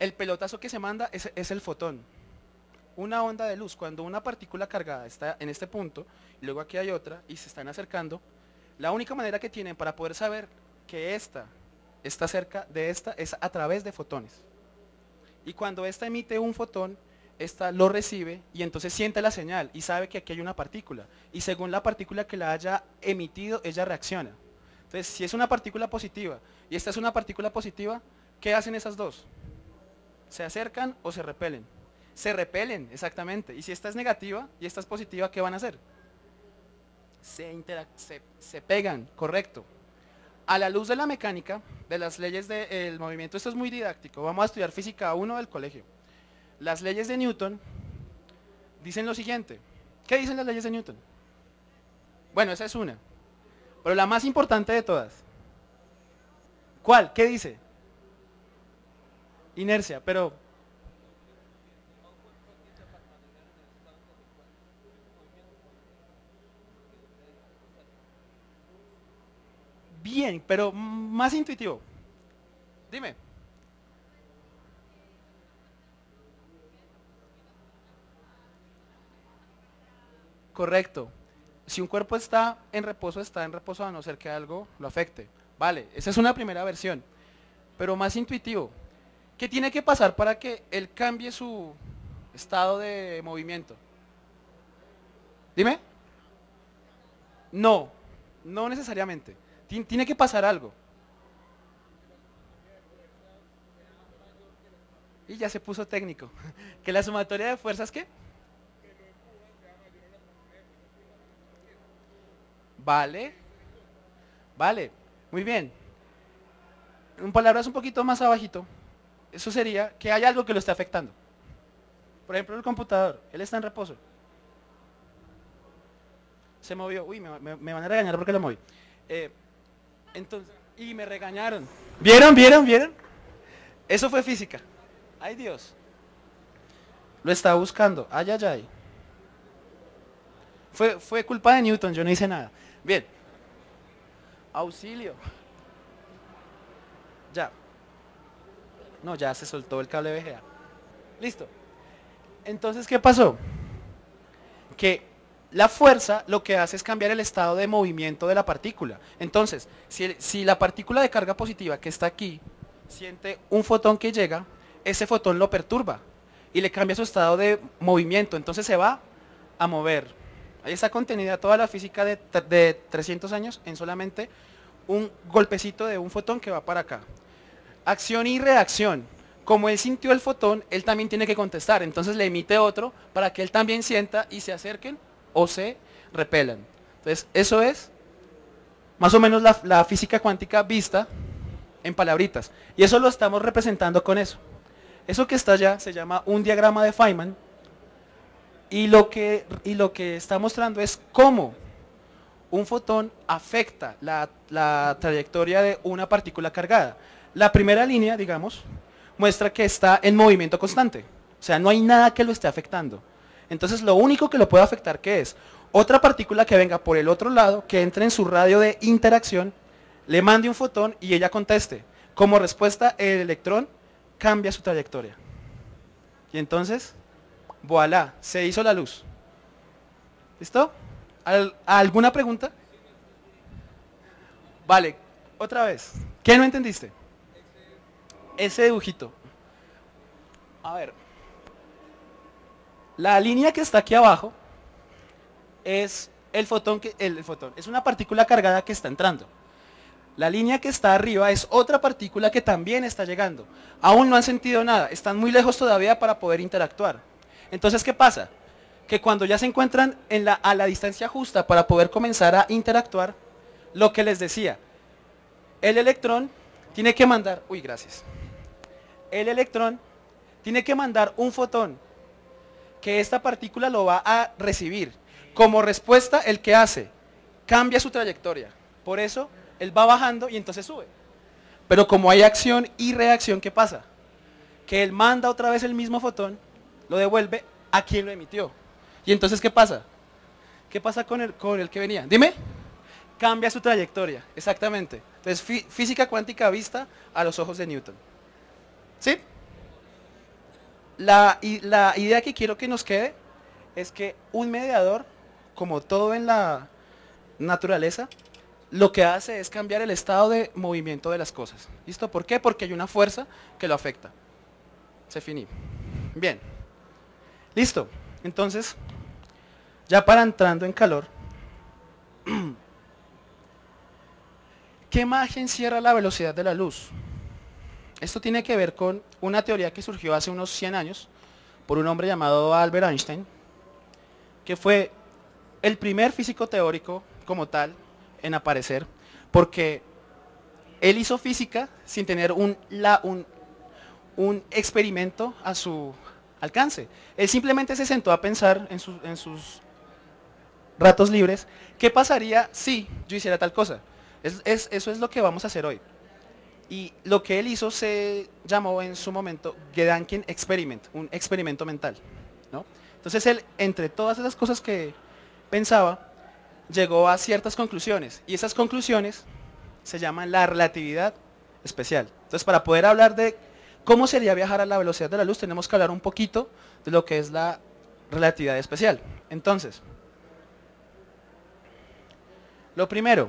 [SPEAKER 2] El pelotazo que se manda es, es el fotón. Una onda de luz, cuando una partícula cargada está en este punto, y luego aquí hay otra, y se están acercando, la única manera que tienen para poder saber que esta está cerca de esta es a través de fotones. Y cuando esta emite un fotón, esta lo recibe y entonces siente la señal y sabe que aquí hay una partícula. Y según la partícula que la haya emitido, ella reacciona. Entonces, si es una partícula positiva y esta es una partícula positiva, ¿qué hacen esas dos? ¿Se acercan o se repelen? Se repelen, exactamente. Y si esta es negativa y esta es positiva, ¿qué van a hacer? Se, se, se pegan, correcto. A la luz de la mecánica, de las leyes del movimiento, esto es muy didáctico, vamos a estudiar física uno del colegio. Las leyes de Newton dicen lo siguiente. ¿Qué dicen las leyes de Newton? Bueno, esa es una. Pero la más importante de todas. ¿Cuál? ¿Qué dice? Inercia, pero... Bien, pero más intuitivo. Dime. Correcto. Si un cuerpo está en reposo, está en reposo a no ser que algo lo afecte. Vale, esa es una primera versión. Pero más intuitivo. ¿Qué tiene que pasar para que él cambie su estado de movimiento? Dime. No, no necesariamente. Tiene que pasar algo. Y ya se puso técnico. ¿Que la sumatoria de fuerzas qué? Vale. Vale. Muy bien. En palabras un poquito más abajito, eso sería que hay algo que lo esté afectando. Por ejemplo, el computador. Él está en reposo. Se movió. Uy, me, me, me van a regañar porque lo moví. Eh, Entonces, y me regañaron. ¿Vieron, vieron, vieron? Eso fue física. Ay, Dios. Lo estaba buscando. Ay, ay, ay. Fue, fue culpa de Newton, yo no hice nada. Bien. Auxilio. Ya. No, ya se soltó el cable V G A. Listo. Entonces, ¿qué pasó? Que la fuerza lo que hace es cambiar el estado de movimiento de la partícula. Entonces, si, el, si la partícula de carga positiva que está aquí siente un fotón que llega, ese fotón lo perturba y le cambia su estado de movimiento. Entonces se va a mover. Ahí está contenida toda la física de, de trescientos años en solamente un golpecito de un fotón que va para acá. Acción y reacción. Como él sintió el fotón, él también tiene que contestar. Entonces le emite otro para que él también sienta y se acerquen o se repelan. Entonces, eso es más o menos la, la física cuántica vista en palabritas. Y eso lo estamos representando con eso. Eso que está allá se llama un diagrama de Feynman. Y lo que, y lo que está mostrando es cómo un fotón afecta la, la trayectoria de una partícula cargada. La primera línea, digamos, muestra que está en movimiento constante. O sea, no hay nada que lo esté afectando. Entonces lo único que lo puede afectar, ¿qué es? Otra partícula que venga por el otro lado, que entre en su radio de interacción, le mande un fotón y ella conteste. Como respuesta, el electrón cambia su trayectoria. Y entonces, voilà, se hizo la luz. ¿Listo? ¿Al- ¿Alguna pregunta? Vale, otra vez. ¿Qué no entendiste? Ese dibujito. A ver. La línea que está aquí abajo es el fotón, que, el, el fotón, es una partícula cargada que está entrando. La línea que está arriba es otra partícula que también está llegando. Aún no han sentido nada, están muy lejos todavía para poder interactuar. Entonces, ¿qué pasa? Que cuando ya se encuentran en la, a la distancia justa para poder comenzar a interactuar, lo que les decía, el electrón tiene que mandar, uy, gracias. El electrón tiene que mandar un fotón que esta partícula lo va a recibir. Como respuesta, ¿el que hace? Cambia su trayectoria. Por eso, él va bajando y entonces sube. Pero como hay acción y reacción, ¿qué pasa? Que él manda otra vez el mismo fotón, lo devuelve a quien lo emitió. Y entonces, ¿qué pasa? ¿Qué pasa con el, con el que venía? Dime. Cambia su trayectoria, exactamente. Entonces, fí- física cuántica vista a los ojos de Newton. ¿Sí? la, y la idea que quiero que nos quede es que un mediador, como todo en la naturaleza, lo que hace es cambiar el estado de movimiento de las cosas. ¿Listo? ¿Por qué? Porque hay una fuerza que lo afecta. Se finí. Bien. Listo. Entonces, ya para entrando en calor, ¿qué magia encierra la velocidad de la luz? Esto tiene que ver con una teoría que surgió hace unos cien años por un hombre llamado Albert Einstein, que fue el primer físico teórico como tal en aparecer, porque él hizo física sin tener un, la, un, un experimento a su alcance. Él simplemente se sentó a pensar en, su, en sus ratos libres, ¿qué pasaría si yo hiciera tal cosa? Es, es, eso es lo que vamos a hacer hoy. Y lo que él hizo se llamó en su momento Gedanken Experiment, un experimento mental, ¿no? Entonces él, entre todas esas cosas que pensaba, llegó a ciertas conclusiones. Y esas conclusiones se llaman la relatividad especial. Entonces, para poder hablar de cómo sería viajar a la velocidad de la luz, tenemos que hablar un poquito de lo que es la relatividad especial. Entonces, lo primero,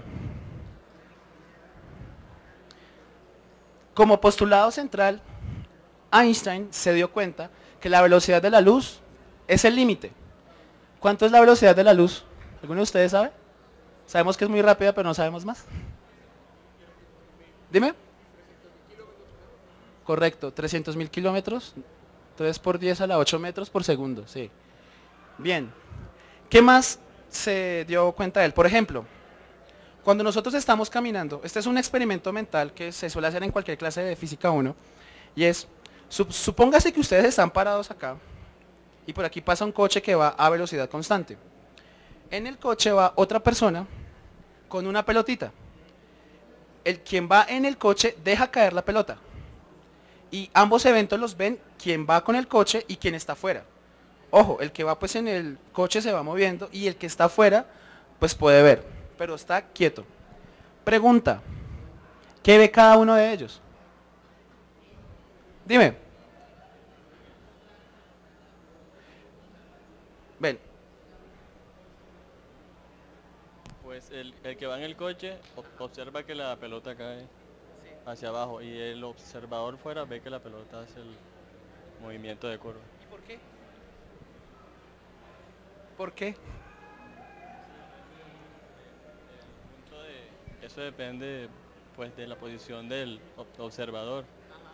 [SPEAKER 2] como postulado central, Einstein se dio cuenta que la velocidad de la luz es el límite. ¿Cuánto es la velocidad de la luz? ¿Alguno de ustedes sabe? Sabemos que es muy rápida, pero no sabemos más. Dime. Correcto, trescientos mil kilómetros. Entonces por diez a la ocho metros por segundo, sí. Bien. ¿Qué más se dio cuenta él? Por ejemplo, cuando nosotros estamos caminando, este es un experimento mental que se suele hacer en cualquier clase de física uno, y es, supóngase que ustedes están parados acá, y por aquí pasa un coche que va a velocidad constante. En el coche va otra persona con una pelotita. El quien va en el coche deja caer la pelota. Y ambos eventos los ven quien va con el coche y quien está afuera. Ojo, el que va pues en el coche se va moviendo y el que está afuera pues puede ver, pero está quieto. Pregunta, ¿qué ve cada uno de ellos? Dime. Ven.
[SPEAKER 3] Pues el, el que va en el coche observa que la pelota cae hacia abajo y el observador fuera ve que la pelota hace el movimiento de curva.
[SPEAKER 2] ¿Y por qué? ¿Por qué?
[SPEAKER 3] Eso depende pues de la posición del observador.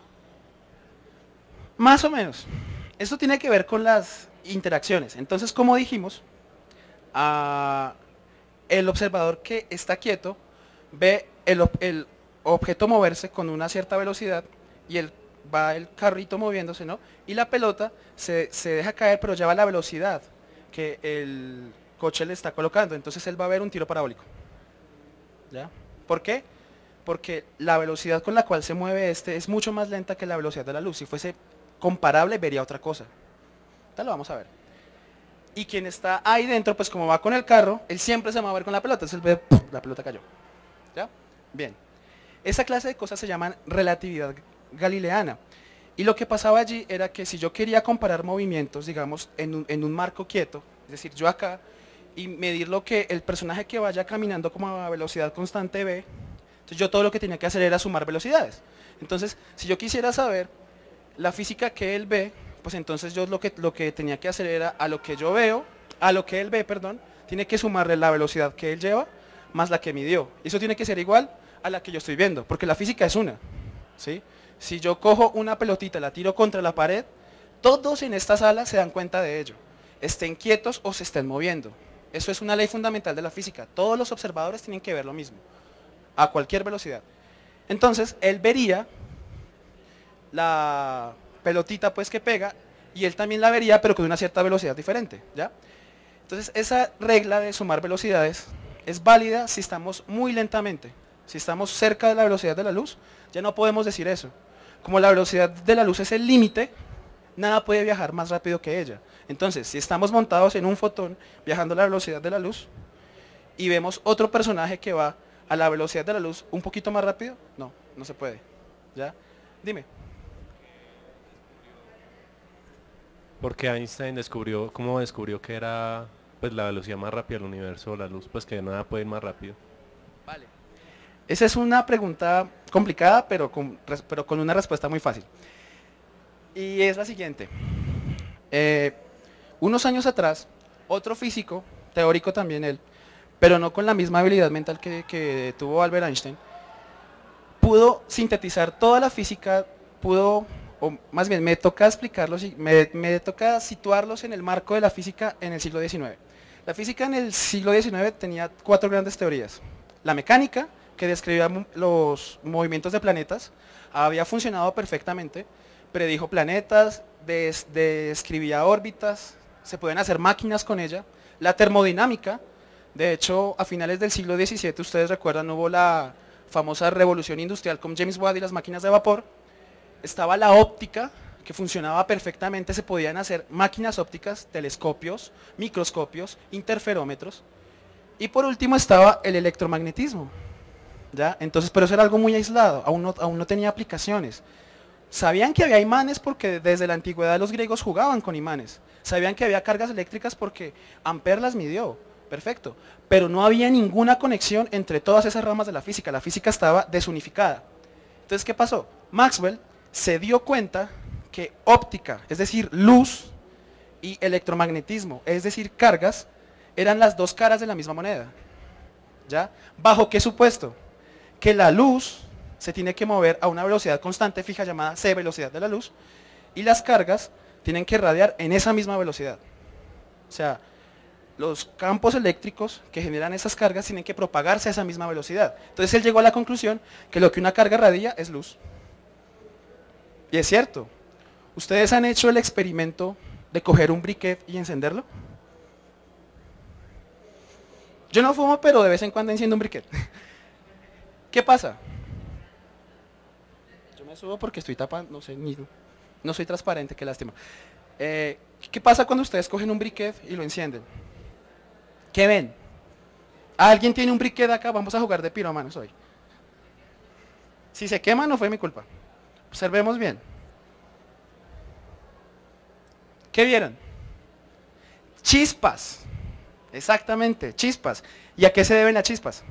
[SPEAKER 2] Más o menos. Esto tiene que ver con las interacciones. Entonces, como dijimos, uh, el observador que está quieto ve el, el objeto moverse con una cierta velocidad y el, va el carrito moviéndose, ¿no? Y la pelota se, se deja caer, pero ya va a la velocidad que el coche le está colocando. Entonces él va a ver un tiro parabólico. ¿Ya? ¿Por qué? Porque la velocidad con la cual se mueve este es mucho más lenta que la velocidad de la luz. Si fuese comparable, vería otra cosa. Entonces lo vamos a ver. Y quien está ahí dentro, pues como va con el carro, él siempre se va a mover con la pelota. Entonces él ve, ¡pum!, la pelota cayó. ¿Ya? Bien. Esa clase de cosas se llaman relatividad galileana. Y lo que pasaba allí era que si yo quería comparar movimientos, digamos, en un, en un marco quieto, es decir, yo acá, y medir lo que el personaje que vaya caminando como a velocidad constante ve, entonces yo todo lo que tenía que hacer era sumar velocidades. Entonces, si yo quisiera saber la física que él ve, pues entonces yo lo que, lo que tenía que hacer era a lo que yo veo, a lo que él ve, perdón, tiene que sumarle la velocidad que él lleva más la que midió. Eso tiene que ser igual a la que yo estoy viendo, porque la física es una, ¿sí? Si yo cojo una pelotita, la tiro contra la pared, todos en esta sala se dan cuenta de ello, estén quietos o se estén moviendo. Eso es una ley fundamental de la física. Todos los observadores tienen que ver lo mismo, a cualquier velocidad. Entonces, él vería la pelotita pues que pega, y él también la vería, pero con una cierta velocidad diferente, ¿ya? Entonces, esa regla de sumar velocidades es válida si estamos muy lentamente. Si estamos cerca de la velocidad de la luz, ya no podemos decir eso. Como la velocidad de la luz es el límite, nada puede viajar más rápido que ella. Entonces, si estamos montados en un fotón viajando a la velocidad de la luz y vemos otro personaje que va a la velocidad de la luz un poquito más rápido, no, no se puede. ¿Ya? Dime.
[SPEAKER 4] Porque Einstein descubrió, ¿cómo descubrió que era pues la velocidad más rápida del universo, la luz, pues que nada puede ir más rápido?
[SPEAKER 2] Vale. Esa es una pregunta complicada, pero con, pero con una respuesta muy fácil. Y es la siguiente. Eh, unos años atrás, otro físico, teórico también él, pero no con la misma habilidad mental que, que tuvo Albert Einstein, pudo sintetizar toda la física, pudo, o más bien me toca explicarlos, me, me toca situarlos en el marco de la física en el siglo diecinueve. La física en el siglo diecinueve tenía cuatro grandes teorías. La mecánica, que describía los movimientos de planetas, había funcionado perfectamente, predijo planetas, des, describía órbitas, se pueden hacer máquinas con ella. La termodinámica, de hecho, a finales del siglo diecisiete, ustedes recuerdan, hubo la famosa revolución industrial con James Watt y las máquinas de vapor. Estaba la óptica, que funcionaba perfectamente, se podían hacer máquinas ópticas, telescopios, microscopios, interferómetros. Y por último estaba el electromagnetismo, ¿ya? Entonces, pero eso era algo muy aislado, aún no, aún no tenía aplicaciones. Sabían que había imanes porque desde la antigüedad los griegos jugaban con imanes. Sabían que había cargas eléctricas porque Ampère las midió, perfecto. Pero no había ninguna conexión entre todas esas ramas de la física, la física estaba desunificada. Entonces, ¿qué pasó? Maxwell se dio cuenta que óptica, es decir, luz, y electromagnetismo, es decir, cargas, eran las dos caras de la misma moneda. ¿Ya? ¿Bajo qué supuesto? Que la luz se tiene que mover a una velocidad constante fija llamada c, velocidad de la luz, y las cargas tienen que radiar en esa misma velocidad. O sea, los campos eléctricos que generan esas cargas tienen que propagarse a esa misma velocidad. Entonces él llegó a la conclusión que lo que una carga radia es luz. Y es cierto. ¿Ustedes han hecho el experimento de coger un briquet y encenderlo? Yo no fumo, pero de vez en cuando enciendo un briquet. ¿Qué pasa? Yo me subo porque estoy tapando, no sé, ni, no soy transparente, qué lástima. Eh, ¿Qué pasa cuando ustedes cogen un briquet y lo encienden? ¿Qué ven? ¿Alguien tiene un briquet acá? Vamos a jugar de pirómanos hoy. Si se quema no fue mi culpa. Observemos bien. ¿Qué vieron? Chispas. Exactamente, chispas. ¿Y a qué se deben las chispas?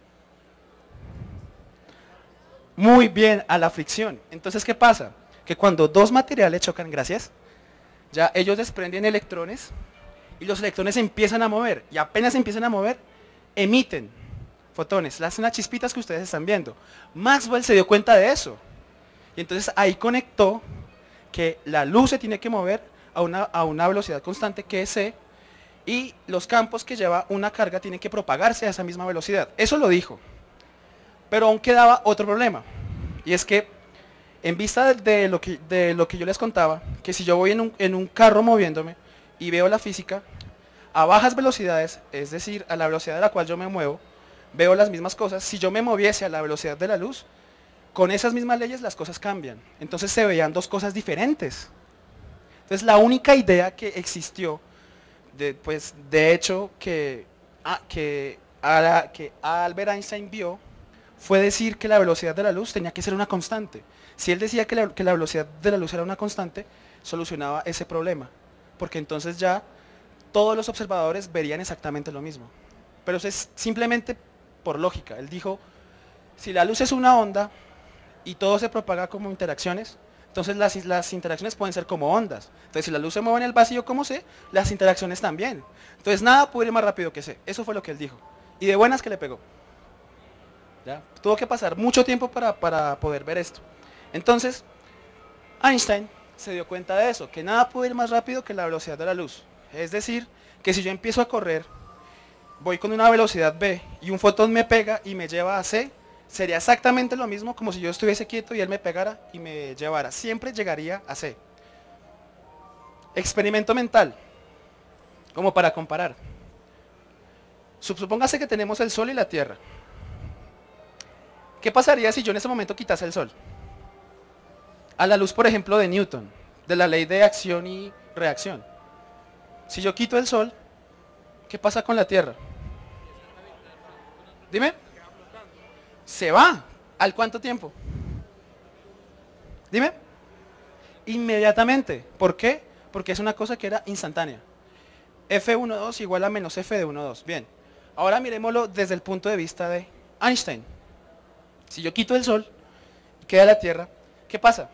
[SPEAKER 2] Muy bien, a la fricción. Entonces, ¿qué pasa? Que cuando dos materiales chocan, gracias, ya ellos desprenden electrones y los electrones se empiezan a mover. Y apenas se empiezan a mover, emiten fotones. Las unas chispitas que ustedes están viendo. Maxwell se dio cuenta de eso. Y entonces ahí conectó que la luz se tiene que mover a una, a una velocidad constante que es c, y los campos que lleva una carga tienen que propagarse a esa misma velocidad. Eso lo dijo. Pero aún quedaba otro problema. Y es que, en vista de, de, lo, que, de lo que yo les contaba, que si yo voy en un, en un carro moviéndome y veo la física, a bajas velocidades, es decir, a la velocidad a la cual yo me muevo, veo las mismas cosas. Si yo me moviese a la velocidad de la luz, con esas mismas leyes las cosas cambian. Entonces se veían dos cosas diferentes. Entonces la única idea que existió, de, pues de hecho que, ah, que, a, que Albert Einstein vio, fue decir que la velocidad de la luz tenía que ser una constante. Si él decía que la, que la velocidad de la luz era una constante, solucionaba ese problema. Porque entonces ya todos los observadores verían exactamente lo mismo. Pero eso es simplemente por lógica. Él dijo, si la luz es una onda y todo se propaga como interacciones, entonces las, las interacciones pueden ser como ondas. Entonces si la luz se mueve en el vacío como C, las interacciones también. Entonces nada puede ir más rápido que C. Eso fue lo que él dijo. Y de buenas que le pegó. ¿Ya? Tuvo que pasar mucho tiempo para, para poder ver esto. Entonces, Einstein se dio cuenta de eso, que nada puede ir más rápido que la velocidad de la luz. Es decir, que si yo empiezo a correr, voy con una velocidad b y un fotón me pega y me lleva a C, sería exactamente lo mismo como si yo estuviese quieto y él me pegara y me llevara. Siempre llegaría a C. Experimento mental, como para comparar. Supóngase que tenemos el Sol y la Tierra. ¿Qué pasaría si yo en ese momento quitase el Sol? A la luz, por ejemplo, de Newton, de la ley de acción y reacción. Si yo quito el Sol, ¿qué pasa con la Tierra? Dime. Se va. ¿Al cuánto tiempo? Dime. Inmediatamente. ¿Por qué? porque es una cosa que era instantánea. F uno dos igual a menos F de uno dos. Bien, ahora miremoslo desde el punto de vista de Einstein. Si yo quito el Sol, queda la Tierra, ¿qué pasa?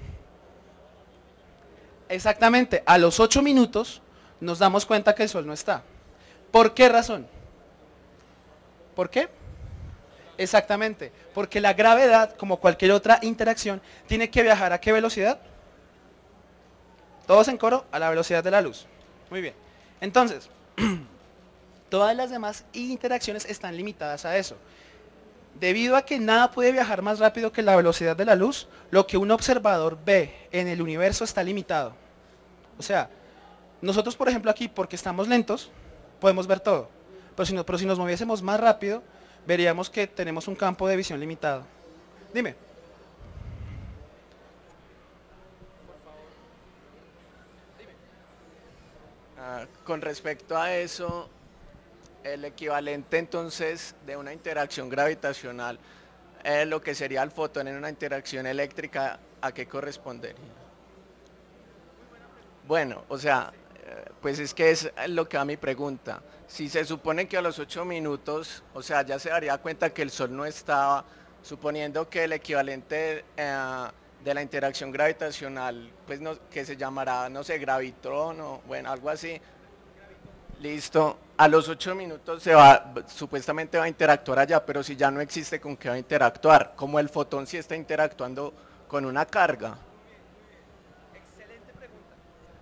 [SPEAKER 2] Exactamente, a los ocho minutos nos damos cuenta que el Sol no está. ¿Por qué razón? ¿Por qué? Exactamente, porque la gravedad, como cualquier otra interacción, tiene que viajar ¿a qué velocidad? Todos en coro, a la velocidad de la luz. Muy bien, entonces, todas las demás interacciones están limitadas a eso. Debido a que nada puede viajar más rápido que la velocidad de la luz, lo que un observador ve en el universo está limitado. O sea, nosotros por ejemplo aquí, porque estamos lentos, podemos ver todo. Pero si, no, pero si nos moviésemos más rápido, veríamos que tenemos un campo de visión limitado. Dime.
[SPEAKER 5] Ah, con respecto a eso, el equivalente entonces de una interacción gravitacional, eh, lo que sería el fotón en una interacción eléctrica, ¿a qué correspondería? Bueno, o sea, eh, pues es que es lo que va mi pregunta. Si se supone que a los ocho minutos, o sea, ya se daría cuenta que el Sol no estaba, suponiendo que el equivalente eh, de la interacción gravitacional, pues no, que se llamará, no sé, gravitrón o bueno, algo así. Listo, a los ocho minutos se va, supuestamente va a interactuar allá, pero si ya no existe, ¿con qué va a interactuar? Como el fotón sí está interactuando con una carga.
[SPEAKER 2] Excelente pregunta.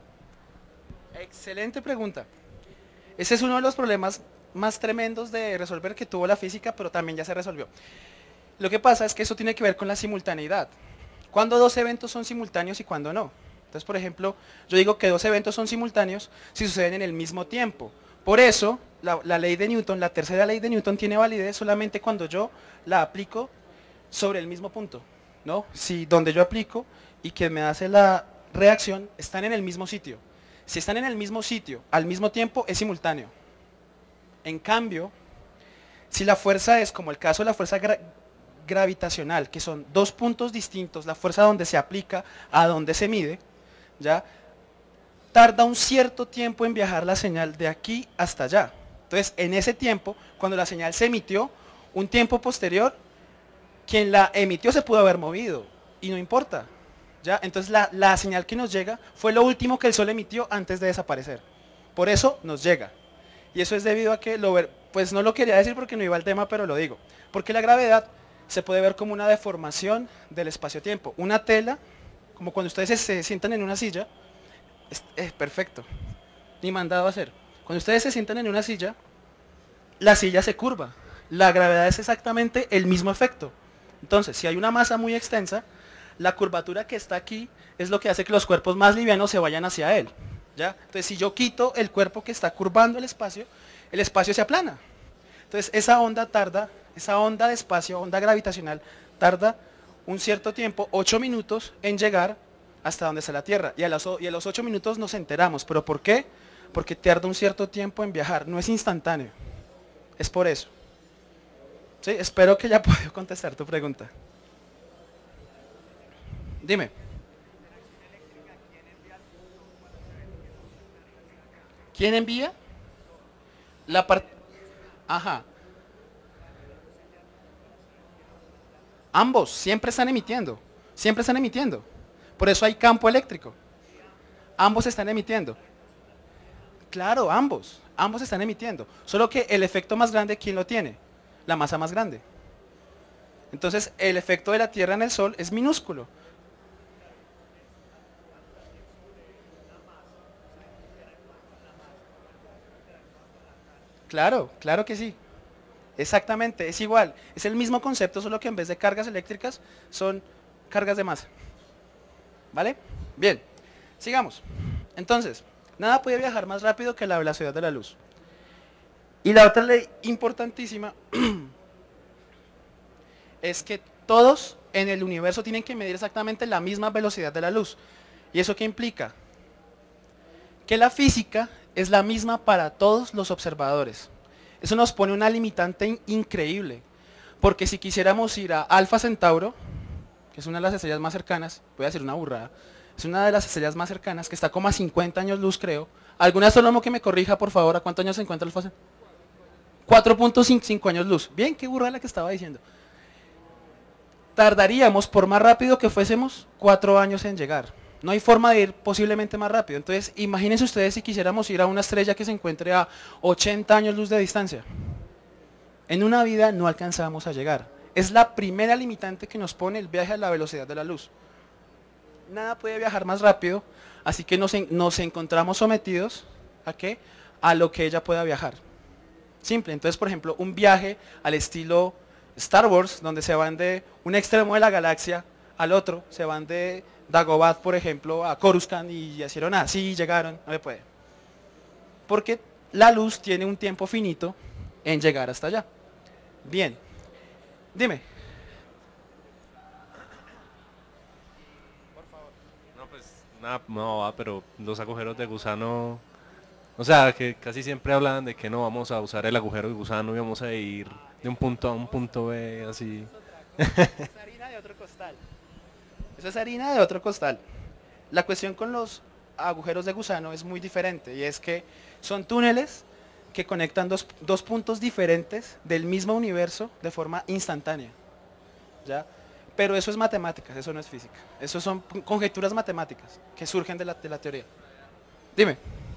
[SPEAKER 2] Excelente pregunta. Ese es uno de los problemas más tremendos de resolver que tuvo la física, pero también ya se resolvió. Lo que pasa es que eso tiene que ver con la simultaneidad. ¿Cuándo dos eventos son simultáneos y cuándo no? Entonces, por ejemplo, yo digo que dos eventos son simultáneos si suceden en el mismo tiempo. Por eso, la, la ley de Newton, la tercera ley de Newton tiene validez solamente cuando yo la aplico sobre el mismo punto, ¿no? Si donde yo aplico y que me hace la reacción están en el mismo sitio. Si están en el mismo sitio al mismo tiempo es simultáneo. En cambio, si la fuerza es como el caso de la fuerza gra gravitacional, que son dos puntos distintos, la fuerza donde se aplica a donde se mide, ya tarda un cierto tiempo en viajar la señal de aquí hasta allá. Entonces, en ese tiempo, cuando la señal se emitió, un tiempo posterior, quien la emitió se pudo haber movido y no importa. ¿Ya? Entonces la, la señal que nos llega fue lo último que el Sol emitió antes de desaparecer. Por eso nos llega. Y eso es debido a que, lo ver, pues no lo quería decir porque no iba al tema, pero lo digo. Porque la gravedad se puede ver como una deformación del espacio-tiempo. Una tela, como cuando ustedes se, se sientan en una silla, es, es perfecto, ni mandado a hacer. Cuando ustedes se sientan en una silla, la silla se curva. La gravedad es exactamente el mismo efecto. Entonces, si hay una masa muy extensa, la curvatura que está aquí es lo que hace que los cuerpos más livianos se vayan hacia él. ¿Ya? Entonces, si yo quito el cuerpo que está curvando el espacio, el espacio se aplana. Entonces, esa onda tarda, esa onda de espacio, onda gravitacional, tarda un cierto tiempo, ocho minutos, en llegar hasta donde está la Tierra. Y a los, y a los ocho minutos nos enteramos. ¿Pero por qué? Porque tarda un cierto tiempo en viajar. No es instantáneo. Es por eso. ¿Sí? Espero que haya podido contestar tu pregunta. Dime. ¿Quién envía? La parte... Ajá. Ambos siempre están emitiendo. Siempre están emitiendo. Por eso hay campo eléctrico. Ambos están emitiendo. Claro, ambos. Ambos están emitiendo. Solo que el efecto más grande, ¿quién lo tiene? La masa más grande. Entonces, el efecto de la Tierra en el Sol es minúsculo. Claro, claro que sí. Exactamente, es igual. Es el mismo concepto, solo que en vez de cargas eléctricas son cargas de masa. ¿Vale? Bien, sigamos. Entonces, nada puede viajar más rápido que la velocidad de la luz. Y la otra ley importantísima es que todos en el universo tienen que medir exactamente la misma velocidad de la luz. ¿Y eso qué implica? Que la física es la misma para todos los observadores. Eso nos pone una limitante increíble, porque si quisiéramos ir a Alfa Centauro, que es una de las estrellas más cercanas, voy a decir una burrada, es una de las estrellas más cercanas, que está como a cincuenta años luz, creo. ¿Algún astrónomo que me corrija, por favor, a cuántos años se encuentra el fósil? cuatro punto cinco años luz. Bien, qué burra la que estaba diciendo. Tardaríamos, por más rápido que fuésemos, cuatro años en llegar. No hay forma de ir posiblemente más rápido. Entonces, imagínense ustedes si quisiéramos ir a una estrella que se encuentre a ochenta años luz de distancia. En una vida no alcanzamos a llegar. Es la primera limitante que nos pone el viaje a la velocidad de la luz. Nada puede viajar más rápido, así que nos, en, nos encontramos sometidos ¿a qué? A lo que ella pueda viajar. Simple. Entonces, por ejemplo, un viaje al estilo Star Wars, donde se van de un extremo de la galaxia al otro, se van de Dagobah, por ejemplo, a Coruscant y hicieron así, llegaron, no se puede. Porque la luz tiene un tiempo finito en llegar hasta allá. Bien, dime.
[SPEAKER 4] No, pues nada, no va, pero los agujeros de gusano, o sea, que casi siempre hablan de que no vamos a usar el agujero de gusano y vamos a ir de un punto A a un punto B, así.
[SPEAKER 2] Es harina de otro costal. Eso es harina de otro costal. La cuestión con los agujeros de gusano es muy diferente, y es que son túneles que conectan dos, dos puntos diferentes del mismo universo de forma instantánea. ¿Ya? Pero eso es matemáticas, eso no es física. Eso son conjeturas matemáticas que surgen de la, de la teoría. Dime.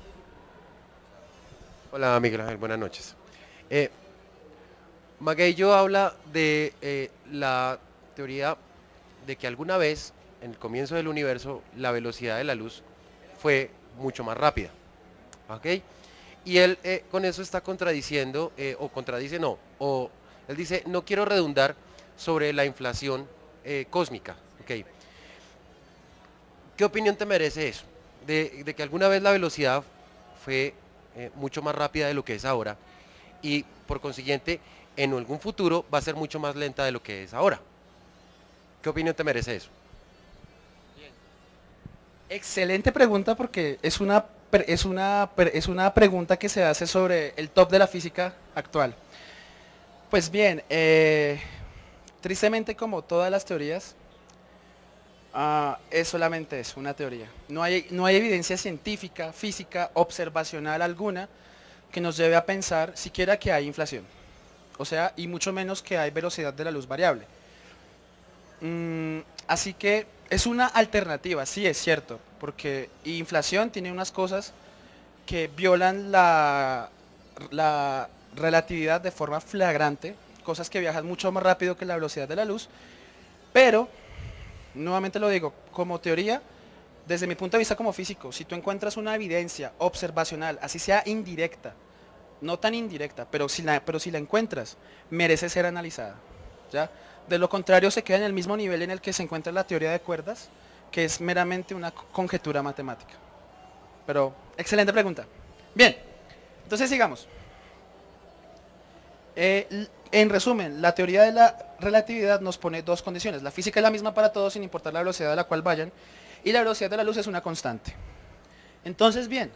[SPEAKER 6] Hola Miguel Ángel, buenas noches. Eh, Magueyo habla de eh, la teoría de que alguna vez, en el comienzo del universo, la velocidad de la luz fue mucho más rápida. ¿Ok? Y él eh, con eso está contradiciendo, eh, o contradice no, o él dice, no quiero redundar sobre la inflación eh, cósmica. ¿Ok? ¿Qué opinión te merece eso? De, de que alguna vez la velocidad fue eh, mucho más rápida de lo que es ahora, y por consiguiente, en algún futuro va a ser mucho más lenta de lo que es ahora. ¿Qué opinión te merece eso?
[SPEAKER 2] Excelente pregunta, porque es una, es, una, es una pregunta que se hace sobre el top de la física actual. Pues bien, eh, tristemente, como todas las teorías, uh, es solamente eso, una teoría. No hay, no hay evidencia científica, física, observacional alguna que nos lleve a pensar siquiera que hay inflación. O sea, y mucho menos que hay velocidad de la luz variable. Mm, así que es una alternativa, sí es cierto, porque inflación tiene unas cosas que violan la, la relatividad de forma flagrante, cosas que viajan mucho más rápido que la velocidad de la luz, pero, nuevamente lo digo, como teoría, desde mi punto de vista como físico, si tú encuentras una evidencia observacional, así sea indirecta, no tan indirecta, pero si la, pero si la encuentras, merece ser analizada, ¿ya? De lo contrario, se queda en el mismo nivel en el que se encuentra la teoría de cuerdas, que es meramente una conjetura matemática. Pero, excelente pregunta. Bien, entonces sigamos. Eh, en resumen, la teoría de la relatividad nos pone dos condiciones. La física es la misma para todos sin importar la velocidad a la cual vayan, y la velocidad de la luz es una constante. Entonces, bien,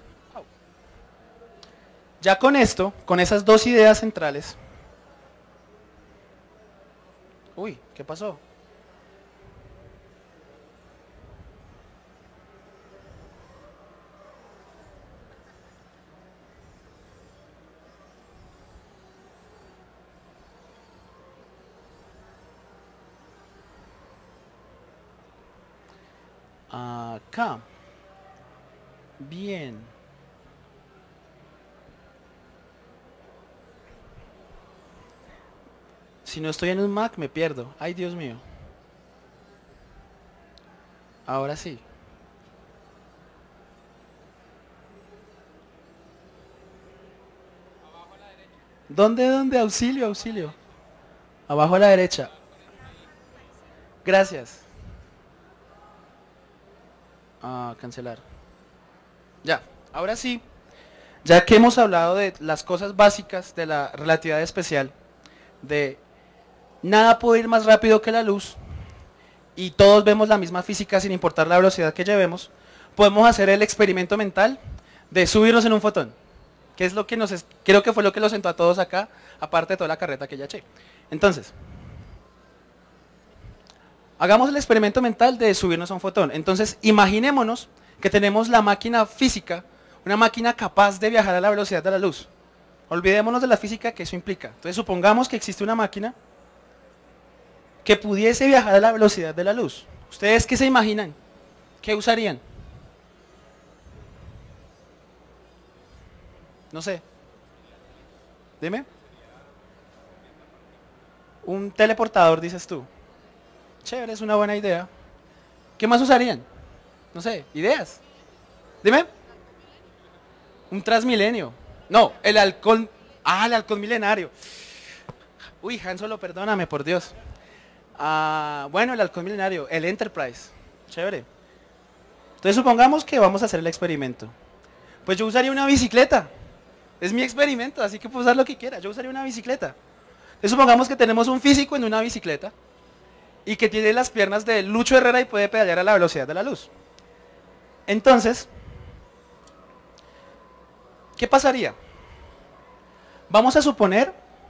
[SPEAKER 2] ya con esto, con esas dos ideas centrales... Uy, ¿qué pasó? Acá. Bien. Si no estoy en un Mac, me pierdo. Ay, Dios mío. Ahora sí. ¿Dónde, dónde? Auxilio, auxilio. Abajo a la derecha. Gracias. Ah, cancelar. Ya, ahora sí. Ya que hemos hablado de las cosas básicas de la relatividad especial, de nada puede ir más rápido que la luz, y todos vemos la misma física sin importar la velocidad que llevemos, podemos hacer el experimento mental de subirnos en un fotón, que es lo que nos, es, creo que fue lo que los sentó a todos acá, aparte de toda la carreta que ya eché. Entonces, Hagamos el experimento mental de subirnos a un fotón. Entonces, imaginémonos que tenemos la máquina física, una máquina capaz de viajar a la velocidad de la luz. Olvidémonos de la física que eso implica. Entonces, supongamos que existe una máquina que pudiese viajar a la velocidad de la luz. ¿Ustedes qué se imaginan? ¿Qué usarían? No sé. Dime. Un teleportador, dices tú. Chévere, es una buena idea. ¿Qué más usarían? No sé, ideas. Dime. Un Transmilenio. No, el halcón. Ah, el halcón milenario. Uy, Han Solo, perdóname, por Dios. Ah, bueno, el halcón milenario, el Enterprise. Chévere. Entonces supongamos que vamos a hacer el experimento. Pues yo usaría una bicicleta. Es mi experimento, así que puedo usar lo que quiera. Yo usaría una bicicleta. Entonces supongamos que tenemos un físico en una bicicleta y que tiene las piernas de Lucho Herrera y puede pedalear a la velocidad de la luz. Entonces, ¿qué pasaría? Vamos a suponer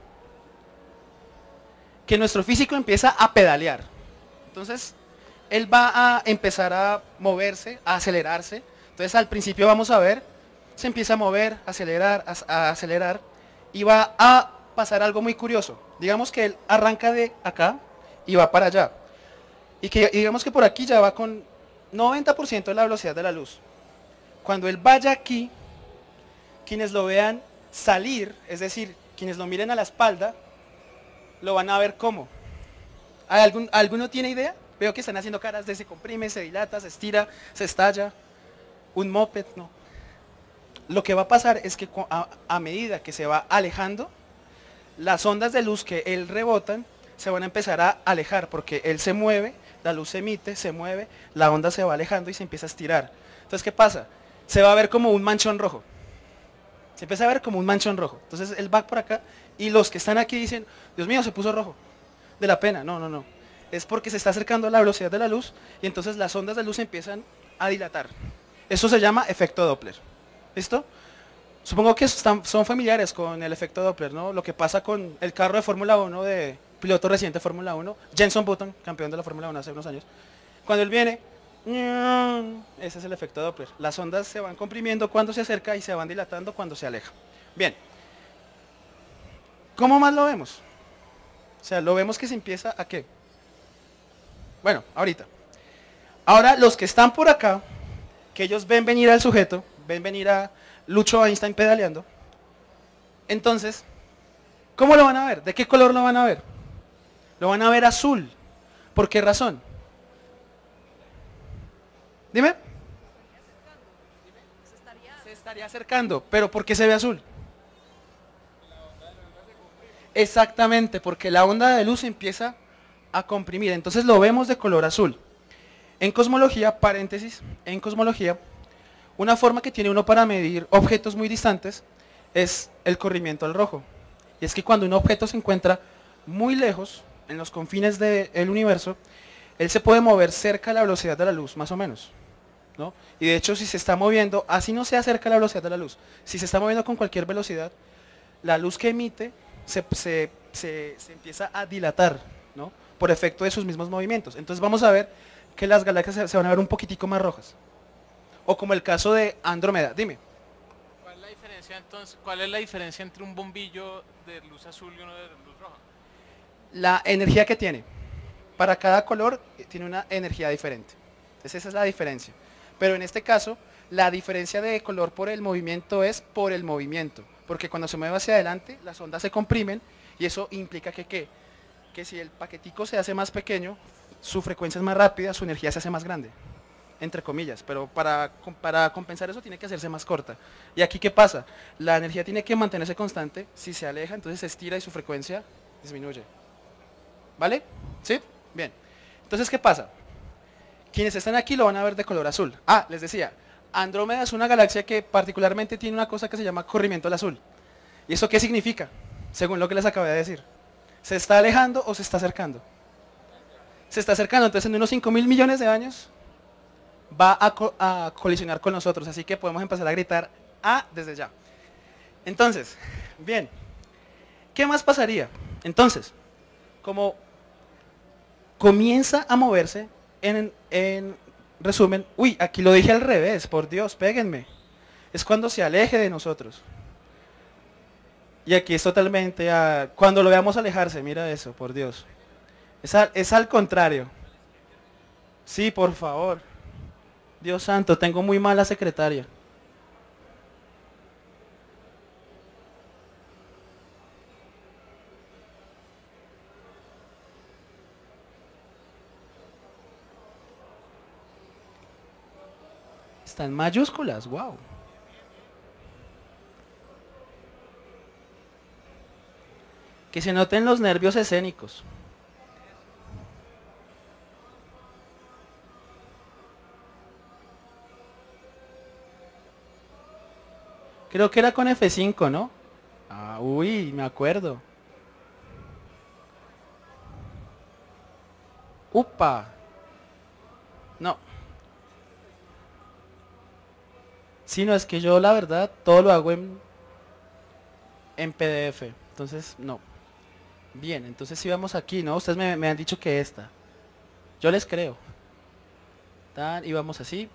[SPEAKER 2] que nuestro físico empieza a pedalear. Entonces, él va a empezar a moverse, a acelerarse. Entonces, al principio vamos a ver, se empieza a mover, a acelerar, a, a acelerar, y va a pasar algo muy curioso. Digamos que él arranca de acá y va para allá. Y que y digamos que por aquí ya va con noventa por ciento de la velocidad de la luz. Cuando él vaya aquí, quienes lo vean salir, es decir, quienes lo miren a la espalda, lo van a ver como. ¿Algún, ¿Alguno tiene idea? Veo que están haciendo caras de se comprime, se dilata, se estira, se estalla. Un moped, no. Lo que va a pasar es que a, a medida que se va alejando, las ondas de luz que él rebotan se van a empezar a alejar porque él se mueve, la luz se emite, se mueve, la onda se va alejando y se empieza a estirar. Entonces, ¿qué pasa? Se va a ver como un manchón rojo. Se empieza a ver como un manchón rojo. Entonces él va por acá y los que están aquí dicen, Dios mío, se puso rojo. De la pena. No, no, no. Es porque se está acercando a la velocidad de la luz y entonces las ondas de luz empiezan a dilatar. Eso se llama efecto Doppler. ¿Listo? Supongo que están, son familiares con el efecto Doppler, ¿no? Lo que pasa con el carro de Fórmula uno de piloto reciente de Fórmula uno, Jenson Button, campeón de la Fórmula uno hace unos años. Cuando él viene, ese es el efecto Doppler. Las ondas se van comprimiendo cuando se acerca y se van dilatando cuando se aleja. Bien. ¿Cómo más lo vemos? O sea, lo vemos que se empieza a qué. Bueno, ahorita. Ahora los que están por acá, que ellos ven venir al sujeto, ven venir a Lucho Einstein pedaleando. Entonces, ¿cómo lo van a ver? ¿De qué color lo van a ver? Lo van a ver azul. ¿Por qué razón? Dime. Se estaría acercando, pero ¿por qué se ve azul? Exactamente, porque la onda de luz empieza a comprimir, entonces lo vemos de color azul. En cosmología, paréntesis, en cosmología, una forma que tiene uno para medir objetos muy distantes es el corrimiento al rojo. Y es que cuando un objeto se encuentra muy lejos, en los confines del universo, él se puede mover cerca a la velocidad de la luz, más o menos, ¿no? Y de hecho, si se está moviendo, así no sea cerca a la velocidad de la luz, si se está moviendo con cualquier velocidad, la luz que emite se, se, se, se empieza a dilatar, ¿no? Por efecto de sus mismos movimientos. Entonces vamos a ver que las galaxias se, se van a ver un poquitico más rojas. O como el caso de Andrómeda. Dime.
[SPEAKER 7] ¿Cuál es la diferencia entonces? ¿Cuál es la diferencia entre un bombillo de luz azul y uno de luz roja?
[SPEAKER 2] La energía que tiene. Para cada color tiene una energía diferente. Entonces esa es la diferencia. Pero en este caso, la diferencia de color por el movimiento es por el movimiento. Porque cuando se mueve hacia adelante, las ondas se comprimen y eso implica que, ¿qué? Que si el paquetico se hace más pequeño, su frecuencia es más rápida, su energía se hace más grande. Entre comillas, pero para, para compensar eso tiene que hacerse más corta. ¿Y aquí qué pasa? La energía tiene que mantenerse constante, si se aleja entonces se estira y su frecuencia disminuye. ¿Vale? ¿Sí? Bien. Entonces, ¿qué pasa? Quienes están aquí lo van a ver de color azul. Ah, les decía, Andrómeda es una galaxia que particularmente tiene una cosa que se llama corrimiento al azul. ¿Y eso qué significa? Según lo que les acabé de decir. ¿Se está alejando o se está acercando? Se está acercando, entonces en unos cinco mil millones de años va a, co a colisionar con nosotros, así que podemos empezar a gritar A desde ya. Entonces, bien, ¿qué más pasaría? Entonces, como comienza a moverse en, en resumen, uy, aquí lo dije al revés, por Dios, péguenme. Es cuando se aleje de nosotros. Y aquí es totalmente, a, cuando lo veamos alejarse, mira eso, por Dios. Es, a, es al contrario. Sí, por favor. Dios santo, tengo muy mala secretaria. Está en mayúsculas, wow. Que se noten los nervios escénicos. Creo que era con F cinco, ¿no? Ah, uy, me acuerdo. Upa. No. Sí, no, es que yo la verdad todo lo hago en, en P D F. Entonces, no. Bien, entonces si vamos aquí, ¿no? Ustedes me, me han dicho que esta. Yo les creo. Tan, y vamos así.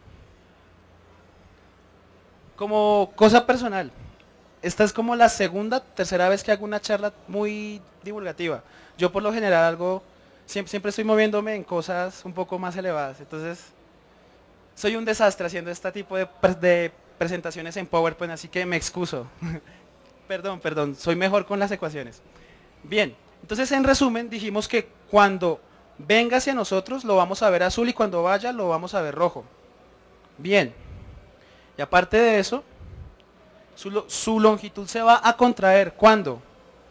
[SPEAKER 2] Como cosa personal. Esta es como la segunda, tercera vez que hago una charla muy divulgativa. Yo por lo general algo, siempre, siempre estoy moviéndome en cosas un poco más elevadas. Entonces, soy un desastre haciendo este tipo de, de presentaciones en PowerPoint, así que me excuso. Perdón, perdón, soy mejor con las ecuaciones. Bien, entonces en resumen dijimos que cuando venga hacia nosotros lo vamos a ver azul y cuando vaya lo vamos a ver rojo. Bien, y aparte de eso, su, su longitud se va a contraer. ¿Cuándo?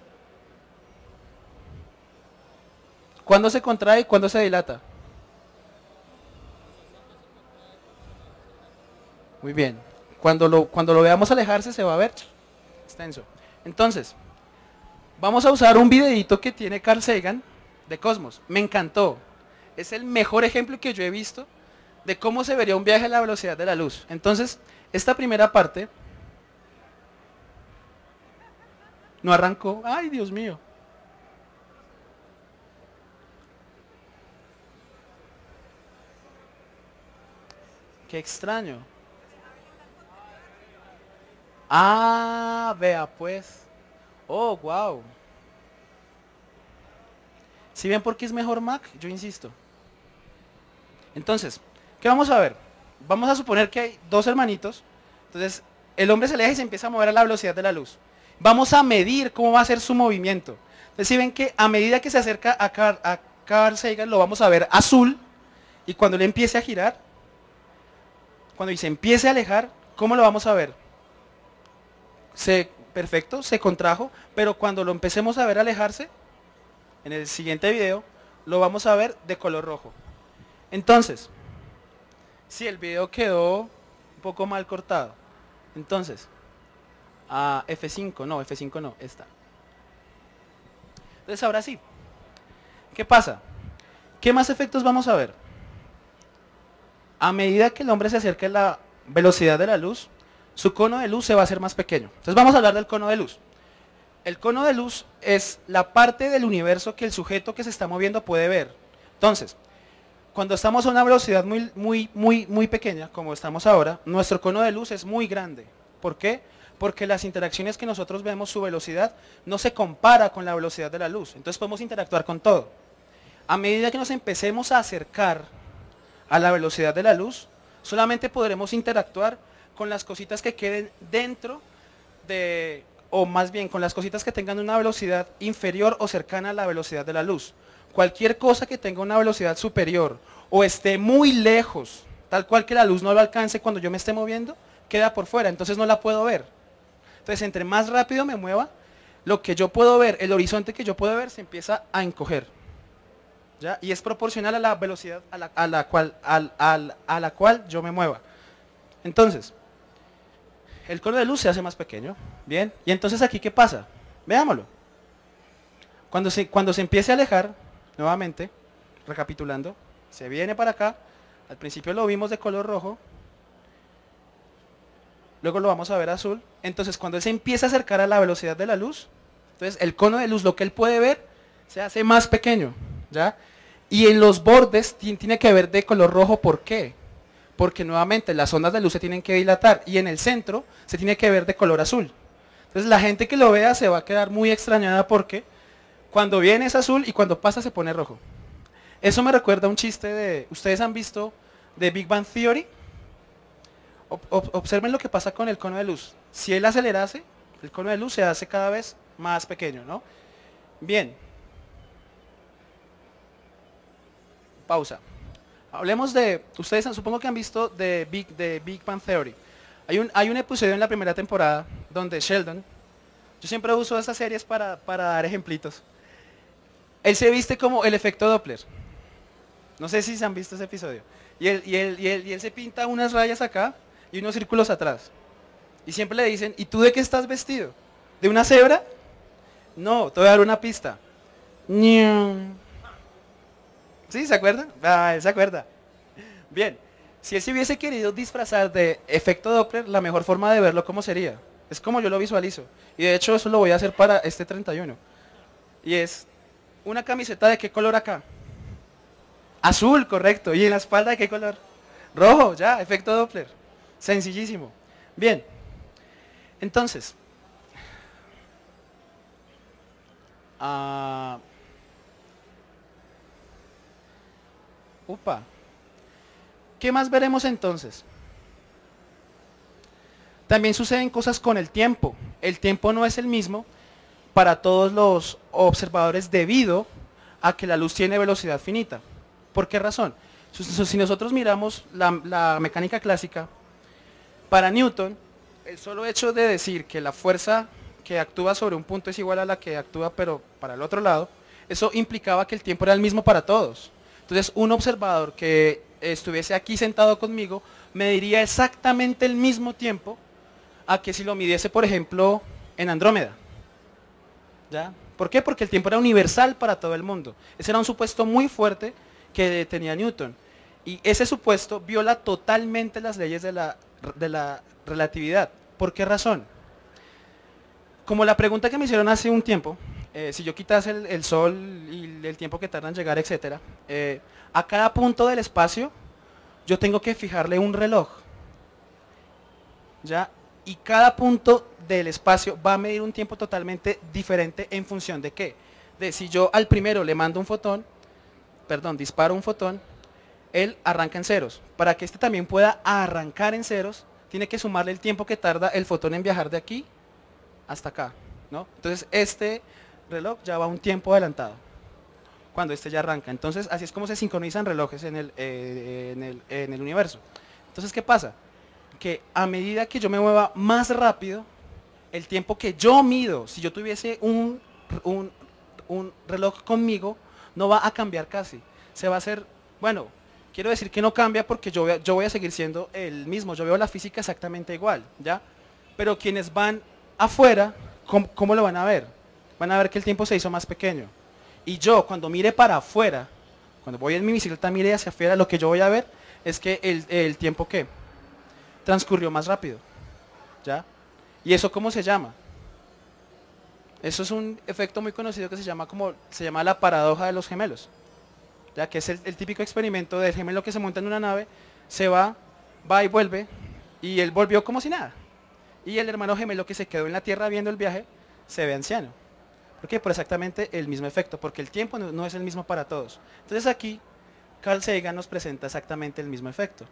[SPEAKER 2] ¿Cuándo se contrae y cuándo se dilata? Muy bien, cuando lo, cuando lo veamos alejarse se va a ver extenso. Entonces, vamos a usar un videito que tiene Carl Sagan de Cosmos. Me encantó. Es el mejor ejemplo que yo he visto de cómo se vería un viaje a la velocidad de la luz. Entonces, esta primera parte no arrancó. ¡Ay, Dios mío! ¡Qué extraño! Ah, vea pues. Oh, wow. ¿Sí ven por qué es mejor Mac? Yo insisto. Entonces, ¿qué vamos a ver? Vamos a suponer que hay dos hermanitos. Entonces, el hombre se aleja y se empieza a mover a la velocidad de la luz. Vamos a medir cómo va a ser su movimiento. Entonces, si ven que a medida que se acerca a Carl, a Carl Sagan, lo vamos a ver azul. Y cuando le empiece a girar, cuando se empiece a alejar, ¿cómo lo vamos a ver? Se, perfecto, se contrajo, pero cuando lo empecemos a ver alejarse, en el siguiente video, lo vamos a ver de color rojo. Entonces, si el video quedó un poco mal cortado, entonces, a F cinco, no, F cinco no, esta. Entonces ahora sí, ¿qué pasa? ¿Qué más efectos vamos a ver? A medida que el hombre se acerca a la velocidad de la luz, su cono de luz se va a hacer más pequeño. Entonces vamos a hablar del cono de luz. El cono de luz es la parte del universo que el sujeto que se está moviendo puede ver. Entonces, cuando estamos a una velocidad muy, muy, muy, muy pequeña, como estamos ahora, nuestro cono de luz es muy grande. ¿Por qué? Porque las interacciones que nosotros vemos, su velocidad, no se compara con la velocidad de la luz. Entonces podemos interactuar con todo. A medida que nos empecemos a acercar a la velocidad de la luz, solamente podremos interactuar con las cositas que queden dentro de, o más bien con las cositas que tengan una velocidad inferior o cercana a la velocidad de la luz. Cualquier cosa que tenga una velocidad superior o esté muy lejos, tal cual que la luz no lo alcance cuando yo me esté moviendo, queda por fuera, entonces no la puedo ver. Entonces entre más rápido me mueva, lo que yo puedo ver, el horizonte que yo puedo ver se empieza a encoger. ¿Ya? Y es proporcional a la velocidad a la, a la, cual, a, a, a la cual yo me mueva. Entonces, el cono de luz se hace más pequeño. Bien, y entonces aquí ¿qué pasa? Veámoslo. Cuando se, cuando se empiece a alejar, nuevamente, recapitulando, se viene para acá, al principio lo vimos de color rojo, luego lo vamos a ver azul, entonces cuando él se empieza a acercar a la velocidad de la luz, entonces el cono de luz, lo que él puede ver, se hace más pequeño, ¿ya? Y en los bordes tiene que ver de color rojo, ¿por qué? Porque nuevamente las ondas de luz se tienen que dilatar y en el centro se tiene que ver de color azul. Entonces la gente que lo vea se va a quedar muy extrañada porque cuando viene es azul y cuando pasa se pone rojo. Eso me recuerda a un chiste de, ¿ustedes han visto de Big Bang Theory? Ob- ob- observen lo que pasa con el cono de luz. Si él acelerase, el cono de luz se hace cada vez más pequeño, ¿no? Bien. Pausa. Hablemos de, ustedes supongo que han visto de Big, de Big Bang Theory. Hay un, hay un episodio en la primera temporada donde Sheldon, yo siempre uso esas series para, para dar ejemplitos. Él se viste como el efecto Doppler. No sé si se han visto ese episodio. Y él, y él, y él, y él se pinta unas rayas acá y unos círculos atrás. Y siempre le dicen, ¿y tú de qué estás vestido? ¿De una cebra? No, te voy a dar una pista. Ñam. ¿Sí? ¿Se acuerda? Ah, él se acuerda. Bien, si él se hubiese querido disfrazar de efecto Doppler, la mejor forma de verlo, ¿cómo sería? Es como yo lo visualizo. Y de hecho eso lo voy a hacer para este treinta y uno. Y es una camiseta de qué color acá. Azul, correcto. ¿Y en la espalda de qué color? Rojo, ya, efecto Doppler. Sencillísimo. Bien. Entonces. Uh, upa. ¿Qué más veremos entonces? También suceden cosas con el tiempo. El tiempo no es el mismo para todos los observadores debido a que la luz tiene velocidad finita. ¿Por qué razón? Si nosotros miramos la, la mecánica clásica, para Newton, el solo hecho de decir que la fuerza que actúa sobre un punto es igual a la que actúa pero para el otro lado, eso implicaba que el tiempo era el mismo para todos. Entonces un observador que estuviese aquí sentado conmigo me diría exactamente el mismo tiempo a que si lo midiese, por ejemplo, en Andrómeda. ¿Ya? ¿Por qué? Porque el tiempo era universal para todo el mundo. Ese era un supuesto muy fuerte que tenía Newton. Y ese supuesto viola totalmente las leyes de la, de la relatividad. ¿Por qué razón? Como la pregunta que me hicieron hace un tiempo, eh, si yo quitase el, el Sol y el tiempo que tarda en llegar, etcétera, eh, a cada punto del espacio yo tengo que fijarle un reloj. ¿Ya? Y cada punto del espacio va a medir un tiempo totalmente diferente en función de qué. De si yo al primero le mando un fotón, perdón, disparo un fotón, él arranca en ceros. Para que este también pueda arrancar en ceros, tiene que sumarle el tiempo que tarda el fotón en viajar de aquí hasta acá, ¿no? Entonces este reloj ya va un tiempo adelantado cuando este ya arranca. Entonces así es como se sincronizan relojes en el, eh, en el, en el universo. Entonces, ¿qué pasa? Que a medida que yo me mueva más rápido, el tiempo que yo mido, si yo tuviese un, un, un reloj conmigo, no va a cambiar casi. Se va a hacer, bueno, quiero decir que no cambia porque yo voy a, yo voy a seguir siendo el mismo, yo veo la física exactamente igual, ¿ya? Pero quienes van afuera, ¿cómo, cómo lo van a ver? Van a ver que el tiempo se hizo más pequeño. Y yo, cuando mire para afuera, cuando voy en mi bicicleta, mire hacia afuera, lo que yo voy a ver es que el, el tiempo, ¿qué? Transcurrió más rápido, ¿ya? ¿Y eso cómo se llama? Eso es un efecto muy conocido que se llama como, se llama la paradoja de los gemelos, ya que es el, el típico experimento del gemelo que se monta en una nave, se va, va y vuelve, y él volvió como si nada. Y el hermano gemelo que se quedó en la Tierra viendo el viaje, se ve anciano. ¿Por qué? Por exactamente el mismo efecto, porque el tiempo no, no es el mismo para todos. Entonces aquí, Carl Sagan nos presenta exactamente el mismo efecto.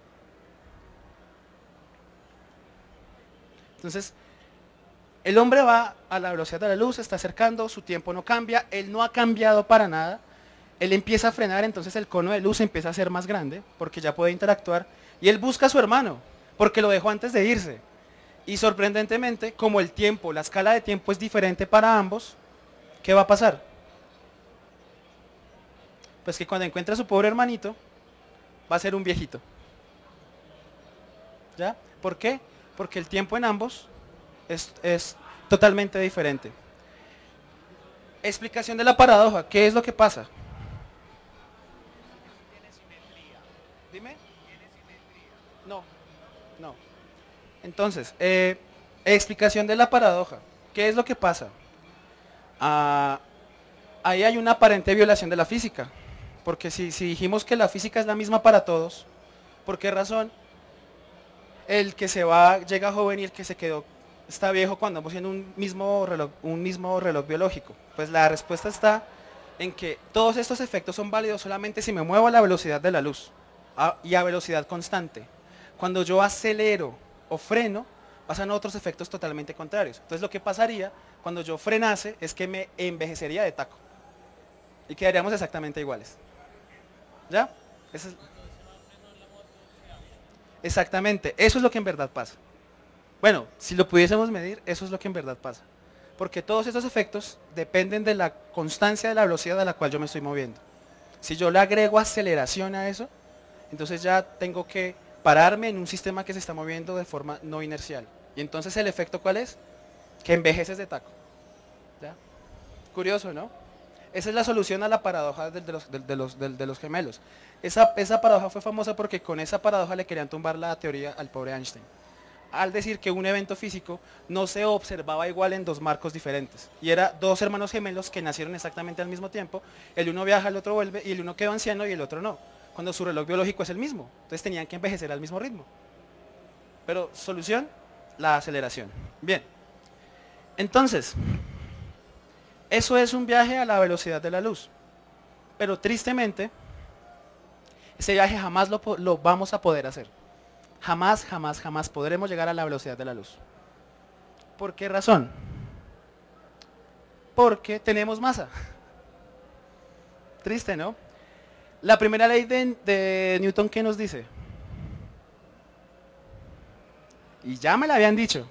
[SPEAKER 2] Entonces, el hombre va a la velocidad de la luz, está acercando, su tiempo no cambia, él no ha cambiado para nada, él empieza a frenar, entonces el cono de luz empieza a ser más grande, porque ya puede interactuar, y él busca a su hermano, porque lo dejó antes de irse. Y sorprendentemente, como el tiempo, la escala de tiempo es diferente para ambos, ¿qué va a pasar? Pues que cuando encuentre a su pobre hermanito, va a ser un viejito. ¿Ya? ¿Por qué? Porque el tiempo en ambos es, es totalmente diferente. Explicación de la paradoja. ¿Qué es lo que pasa? Dime. No, no. Entonces, eh, explicación de la paradoja. ¿Qué es lo que pasa? Ah, ahí hay una aparente violación de la física. Porque si, si dijimos que la física es la misma para todos, ¿por qué razón el que se va llega joven y el que se quedó está viejo cuando ambos tienen un mismo reloj, un mismo reloj biológico? Pues la respuesta está en que todos estos efectos son válidos solamente si me muevo a la velocidad de la luz a, y a velocidad constante. Cuando yo acelero o freno, pasan otros efectos totalmente contrarios. Entonces lo que pasaría cuando yo frenase es que me envejecería de taco y quedaríamos exactamente iguales. ¿Ya? Eso es... Exactamente, eso es lo que en verdad pasa. Bueno, si lo pudiésemos medir, eso es lo que en verdad pasa. Porque todos estos efectos dependen de la constancia de la velocidad a la cual yo me estoy moviendo. Si yo le agrego aceleración a eso, entonces ya tengo que pararme en un sistema que se está moviendo de forma no inercial. Y entonces el efecto ¿cuál es? Que envejeces de taco. ¿Ya? Curioso, ¿no? Esa es la solución a la paradoja de, de, los, de, de, los, de, de los gemelos. Esa, esa paradoja fue famosa porque con esa paradoja le querían tumbar la teoría al pobre Einstein, al decir que un evento físico no se observaba igual en dos marcos diferentes. Y era dos hermanos gemelos que nacieron exactamente al mismo tiempo, el uno viaja, el otro vuelve, y el uno quedó anciano y el otro no, cuando su reloj biológico es el mismo. Entonces tenían que envejecer al mismo ritmo. Pero, solución, la aceleración. Bien, entonces, eso es un viaje a la velocidad de la luz. Pero tristemente, ese viaje jamás lo, lo vamos a poder hacer. Jamás, jamás, jamás podremos llegar a la velocidad de la luz. ¿Por qué razón? Porque tenemos masa. Triste, ¿no? La primera ley de, de Newton, ¿qué nos dice? Y ya me la habían dicho.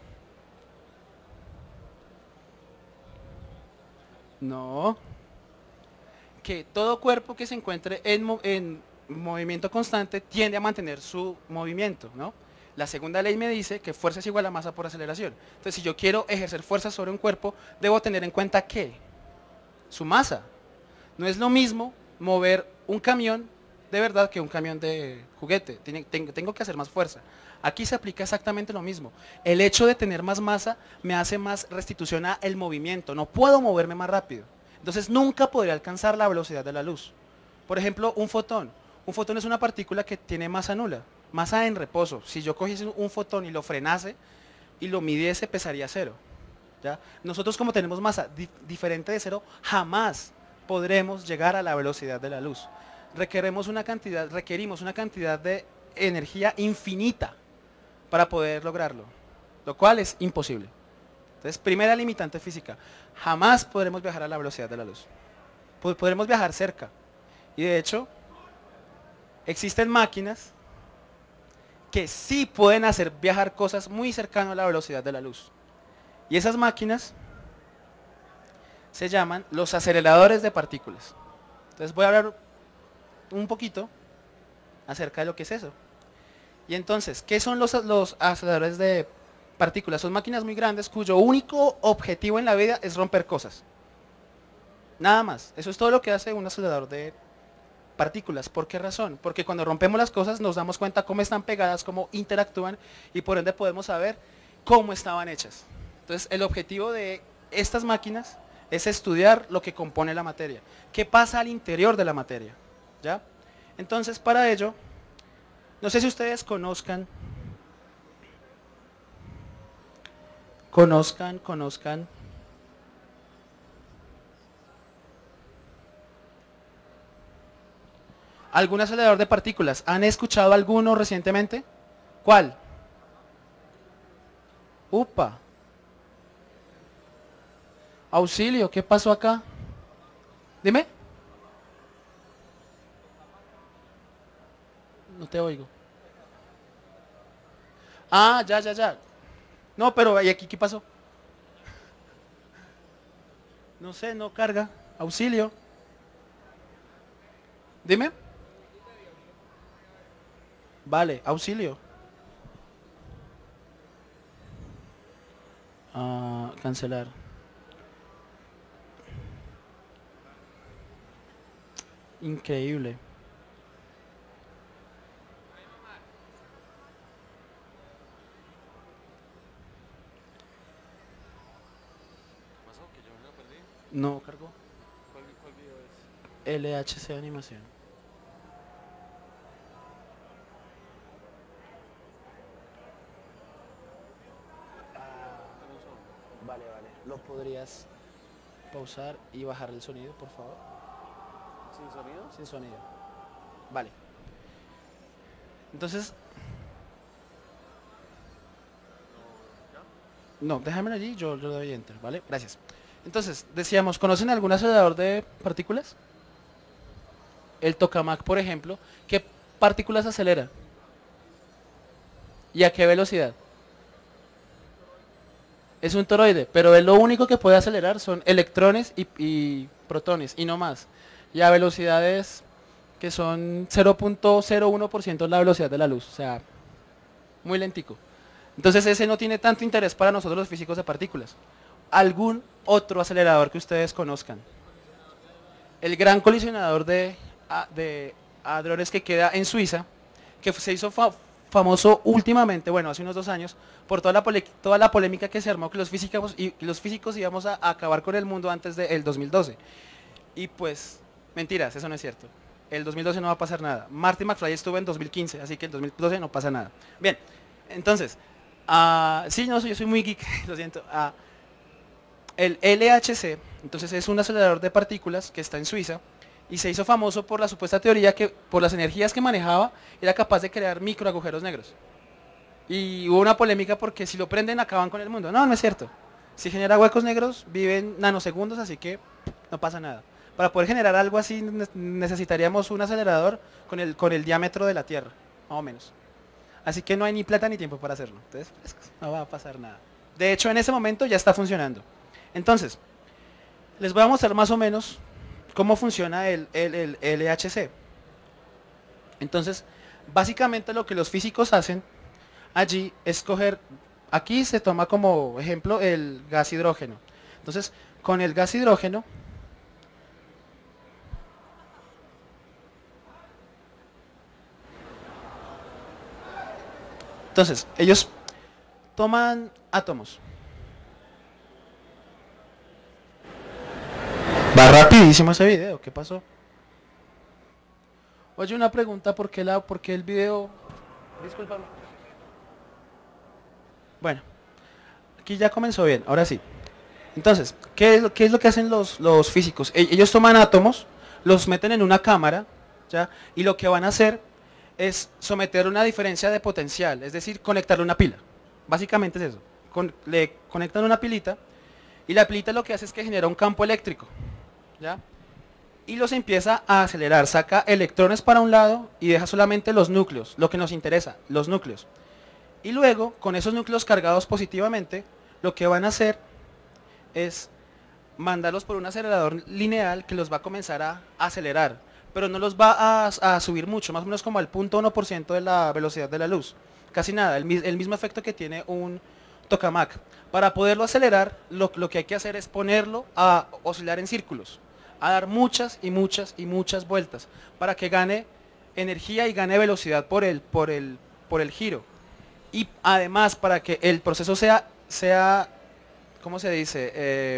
[SPEAKER 2] No. Que todo cuerpo que se encuentre en, en movimiento constante tiende a mantener su movimiento, ¿no? La segunda ley me dice que fuerza es igual a masa por aceleración. Entonces, si yo quiero ejercer fuerza sobre un cuerpo, debo tener en cuenta ¿qué? Su masa. No es lo mismo mover un camión de verdad que un camión de juguete. Tiene, tengo, tengo que hacer más fuerza. Aquí se aplica exactamente lo mismo. El hecho de tener más masa me hace más restitución al movimiento. No puedo moverme más rápido. Entonces, nunca podré alcanzar la velocidad de la luz. Por ejemplo, un fotón. Un fotón es una partícula que tiene masa nula, masa en reposo. Si yo cogiese un fotón y lo frenase y lo midiese, pesaría cero. ¿Ya? Nosotros, como tenemos masa di diferente de cero, jamás podremos llegar a la velocidad de la luz. Requerimos una cantidad, requerimos una cantidad de energía infinita para poder lograrlo, lo cual es imposible. Entonces, primera limitante física, jamás podremos viajar a la velocidad de la luz. Podremos viajar cerca. Y de hecho, existen máquinas que sí pueden hacer viajar cosas muy cercanas a la velocidad de la luz. Y esas máquinas se llaman los aceleradores de partículas. Entonces voy a hablar un poquito acerca de lo que es eso. Y entonces, ¿qué son los, los aceleradores de partículas? Son máquinas muy grandes cuyo único objetivo en la vida es romper cosas. Nada más. Eso es todo lo que hace un acelerador de partículas. ¿Por qué razón? Porque cuando rompemos las cosas nos damos cuenta cómo están pegadas, cómo interactúan y por ende podemos saber cómo estaban hechas. Entonces el objetivo de estas máquinas es estudiar lo que compone la materia. ¿Qué pasa al interior de la materia? ¿Ya? Entonces para ello, no sé si ustedes conozcan, conozcan, conozcan, ¿algún acelerador de partículas? ¿Han escuchado alguno recientemente? ¿Cuál? Upa. Auxilio, ¿qué pasó acá? Dime. No te oigo. Ah, ya, ya, ya. No, pero ¿y aquí qué pasó? No sé, no carga. Auxilio. Dime. Vale, auxilio. Ah, cancelar. Increíble. No, cargó.
[SPEAKER 3] ¿Cuál, cuál video es?
[SPEAKER 2] L H C animación. ¿Podrías pausar y bajar el sonido, por favor? ¿Sin sonido? Sin sonido. Vale. Entonces... No, déjamelo allí, yo, yo le doy enter, ¿vale? Gracias. Entonces, decíamos, ¿conocen algún acelerador de partículas? El tokamak, por ejemplo, ¿qué partículas acelera? ¿Y a qué velocidad? Es un toroide, pero él lo único que puede acelerar son electrones y, y protones, y no más. Y a velocidades que son cero punto cero uno por ciento la velocidad de la luz, o sea, muy lentico. Entonces ese no tiene tanto interés para nosotros los físicos de partículas. ¿Algún otro acelerador que ustedes conozcan? El gran colisionador de, de hadrones que queda en Suiza, que se hizo fa famoso últimamente, bueno, hace unos dos años, por toda la, toda la polémica que se armó que los físicos, y los físicos íbamos a, a acabar con el mundo antes del dos mil doce. Y pues, mentiras, eso no es cierto. El dos mil doce no va a pasar nada. Marty McFly estuvo en dos mil quince, así que el dos mil doce no pasa nada. Bien, entonces, uh, sí, no, yo soy muy geek, lo siento. Uh, el L H C, entonces es un acelerador de partículas que está en Suiza, y se hizo famoso por la supuesta teoría que por las energías que manejaba era capaz de crear microagujeros negros. Y hubo una polémica porque si lo prenden acaban con el mundo. No, no es cierto. Si genera huecos negros viven nanosegundos, así que no pasa nada. Para poder generar algo así necesitaríamos un acelerador con el, con el diámetro de la Tierra, más o menos. Así que no hay ni plata ni tiempo para hacerlo. Entonces no va a pasar nada. De hecho en ese momento ya está funcionando. Entonces, les voy a mostrar más o menos cómo funciona el, el, el L H C. Entonces, básicamente lo que los físicos hacen allí es coger, aquí se toma como ejemplo el gas hidrógeno. Entonces, con el gas hidrógeno, entonces, ellos toman átomos. Va rapidísimo ese video, ¿qué pasó? Oye, una pregunta, ¿por qué, la, por qué el video? Discúlpame. Bueno, aquí ya comenzó bien, ahora sí. Entonces, ¿qué es lo, qué es lo que hacen los, los físicos? Ellos toman átomos, los meten en una cámara, ¿ya? Y lo que van a hacer es someter una diferencia de potencial, es decir, conectarle una pila. Básicamente es eso. Con, le conectan una pilita y la pilita lo que hace es que genera un campo eléctrico, ¿ya? Y los empieza a acelerar, saca electrones para un lado y deja solamente los núcleos, lo que nos interesa, los núcleos. Y luego, con esos núcleos cargados positivamente, lo que van a hacer es mandarlos por un acelerador lineal que los va a comenzar a acelerar, pero no los va a, a subir mucho, más o menos como al cero punto uno por ciento de la velocidad de la luz. Casi nada, el, el mismo efecto que tiene un tokamak. Para poderlo acelerar, lo, lo que hay que hacer es ponerlo a oscilar en círculos, a dar muchas y muchas y muchas vueltas, para que gane energía y gane velocidad por el, por el, por el giro. Y además, para que el proceso sea, sea ¿cómo se dice? Eh,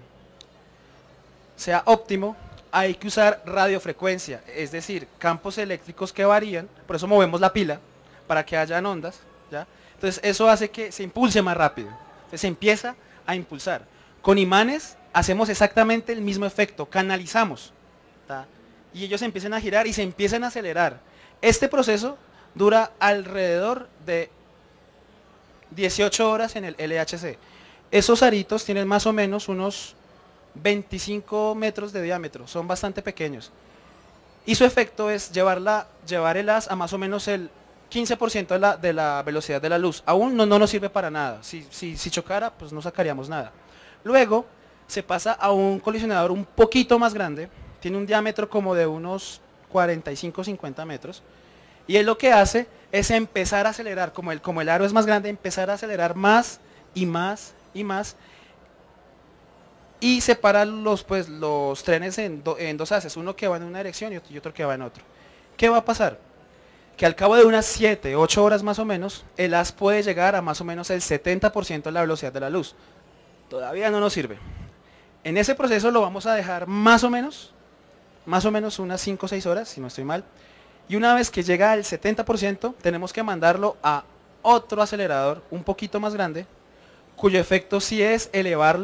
[SPEAKER 2] sea óptimo, hay que usar radiofrecuencia, es decir, campos eléctricos que varían, por eso movemos la pila, para que hayan ondas, ¿ya? Entonces eso hace que se impulse más rápido, entonces se empieza a impulsar. Con imanes hacemos exactamente el mismo efecto, canalizamos, ¿tá? Y ellos empiezan a girar y se empiezan a acelerar. Este proceso dura alrededor de dieciocho horas en el L H C. Esos aritos tienen más o menos unos veinticinco metros de diámetro, son bastante pequeños. Y su efecto es llevarla, llevar el haz a más o menos el quince por ciento de la, de la velocidad de la luz. Aún no, no nos sirve para nada. Si, si, si chocara, pues no sacaríamos nada. Luego se pasa a un colisionador un poquito más grande, tiene un diámetro como de unos cuarenta y cinco a cincuenta metros, y él lo que hace es empezar a acelerar, como el, como el aro es más grande, empezar a acelerar más y más y más, y separa los, pues, los trenes en, do, en dos haces, uno que va en una dirección y otro, y otro que va en otro. ¿Qué va a pasar? Que al cabo de unas siete, ocho horas más o menos, el haz puede llegar a más o menos el setenta por ciento de la velocidad de la luz. Todavía no nos sirve. En ese proceso lo vamos a dejar más o menos, más o menos unas cinco o seis horas, si no estoy mal. Y una vez que llega al setenta por ciento, tenemos que mandarlo a otro acelerador un poquito más grande, cuyo efecto sí es elevarlo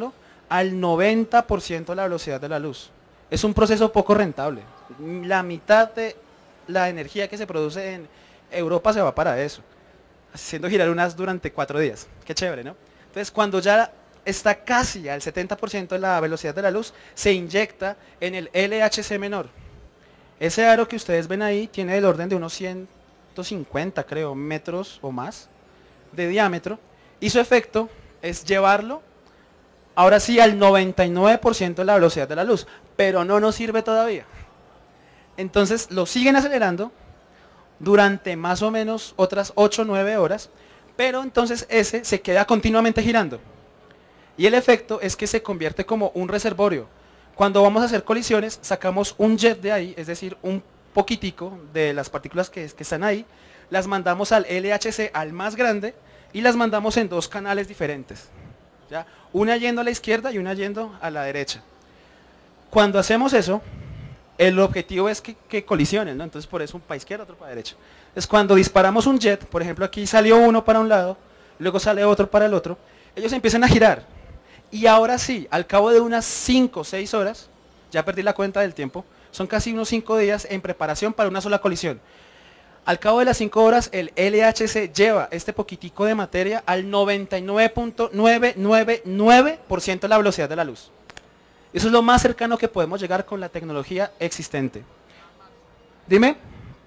[SPEAKER 2] al noventa por ciento de la velocidad de la luz. Es un proceso poco rentable. La mitad de la energía que se produce en Europa se va para eso, haciendo girar unas durante cuatro días. Qué chévere, ¿no? Entonces, cuando ya está casi al setenta por ciento de la velocidad de la luz, se inyecta en el L H C menor. Ese aro que ustedes ven ahí tiene el orden de unos ciento cincuenta, creo, metros o más de diámetro, y su efecto es llevarlo, ahora sí, al noventa y nueve por ciento de la velocidad de la luz, pero no nos sirve todavía. Entonces lo siguen acelerando durante más o menos otras ocho o nueve horas, pero entonces ese se queda continuamente girando. Y el efecto es que se convierte como un reservorio. Cuando vamos a hacer colisiones, sacamos un jet de ahí, es decir, un poquitico de las partículas que, que están ahí, las mandamos al L H C, al más grande, y las mandamos en dos canales diferentes, ¿ya? Una yendo a la izquierda y una yendo a la derecha. Cuando hacemos eso, el objetivo es que, que colisionen, ¿no? Entonces por eso un para izquierda, otro para derecha. Es cuando disparamos un jet, por ejemplo aquí salió uno para un lado, luego sale otro para el otro, ellos empiezan a girar. Y ahora sí, al cabo de unas cinco o seis horas, ya perdí la cuenta del tiempo, son casi unos cinco días en preparación para una sola colisión. Al cabo de las cinco horas, el L H C lleva este poquitico de materia al noventa y nueve punto novecientos noventa y nueve por ciento de la velocidad de la luz. Eso es lo más cercano que podemos llegar con la tecnología existente. Dime.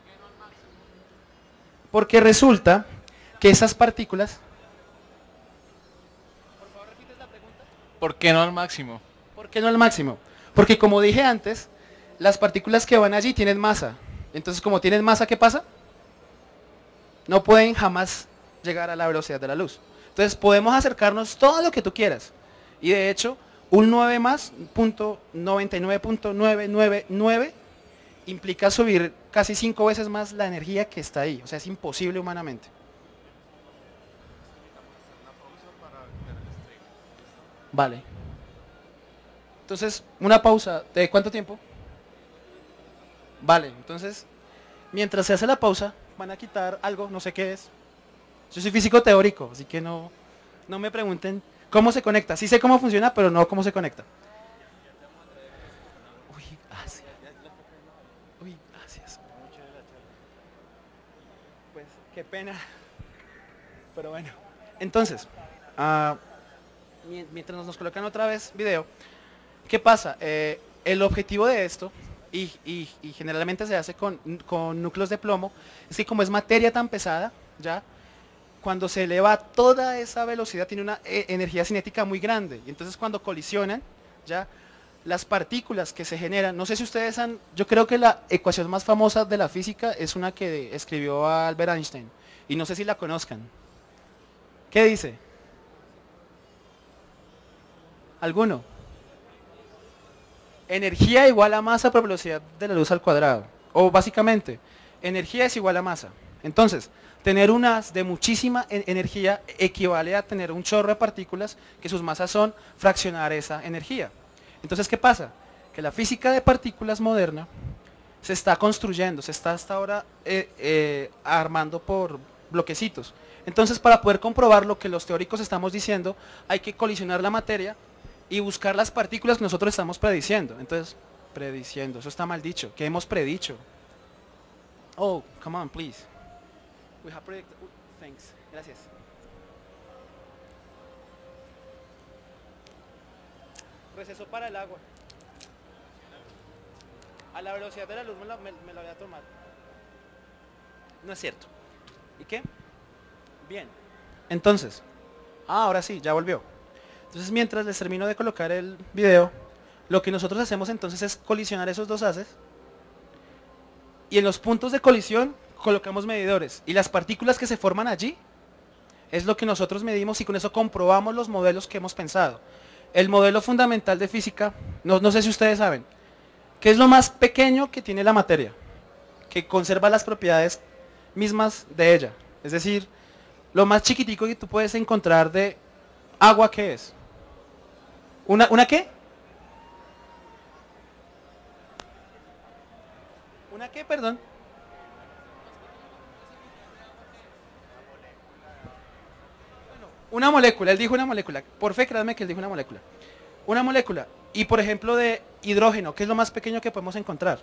[SPEAKER 2] Porque resulta que esas partículas...
[SPEAKER 7] ¿Por qué no al máximo?
[SPEAKER 2] ¿Por qué no al máximo? Porque como dije antes, las partículas que van allí tienen masa. Entonces, como tienen masa, ¿qué pasa? No pueden jamás llegar a la velocidad de la luz. Entonces, podemos acercarnos todo lo que tú quieras. Y de hecho, un nueve más, punto noventa y nueve punto novecientos noventa y nueve, implica subir casi cinco veces más la energía que está ahí. O sea, es imposible humanamente. Vale. Entonces, una pausa. ¿De cuánto tiempo? Vale, entonces, mientras se hace la pausa, van a quitar algo, no sé qué es. Yo soy físico teórico, así que no, no me pregunten cómo se conecta. Sí sé cómo funciona, pero no cómo se conecta. Uy, gracias. Uy, gracias. Pues, qué pena. Pero bueno. Entonces, uh, mientras nos colocan otra vez video, ¿qué pasa? Eh, el objetivo de esto, y, y, y generalmente se hace con, con núcleos de plomo, es que como es materia tan pesada, ya, cuando se eleva a toda esa velocidad tiene una eh, energía cinética muy grande, y entonces cuando colisionan, ya, las partículas que se generan, no sé si ustedes han, yo creo que la ecuación más famosa de la física es una que escribió Albert Einstein, y no sé si la conozcan. ¿Qué dice? ¿Alguno? Energía igual a masa por velocidad de la luz al cuadrado. O básicamente, energía es igual a masa. Entonces, tener un haz de muchísima energía equivale a tener un chorro de partículas que sus masas son fraccionar esa energía. Entonces, ¿qué pasa? Que la física de partículas moderna se está construyendo, se está hasta ahora eh, eh, armando por bloquecitos. Entonces, para poder comprobar lo que los teóricos estamos diciendo, hay que colisionar la materia y buscar las partículas que nosotros estamos prediciendo. Entonces, prediciendo, eso está mal dicho. ¿Qué hemos predicho? Oh, come on, please. We have predicted. Uh, thanks. Gracias. Receso para el agua. A la velocidad de la luz me la, me, me la voy a tomar. No es cierto. ¿Y qué? Bien. Entonces, ah, ahora sí, ya volvió. Entonces, mientras les termino de colocar el video, lo que nosotros hacemos entonces es colisionar esos dos haces. Y en los puntos de colisión colocamos medidores. Y las partículas que se forman allí es lo que nosotros medimos y con eso comprobamos los modelos que hemos pensado. El modelo fundamental de física, no, no sé si ustedes saben, ¿qué es lo más pequeño que tiene la materia? Que conserva las propiedades mismas de ella. Es decir, lo más chiquitico que tú puedes encontrar de agua, ¿qué es? ¿Una, ¿Una qué? ¿Una qué, perdón? Bueno, una molécula, él dijo una molécula. Por fe, créanme que él dijo una molécula. Una molécula. Y por ejemplo de hidrógeno, ¿qué es lo más pequeño que podemos encontrar?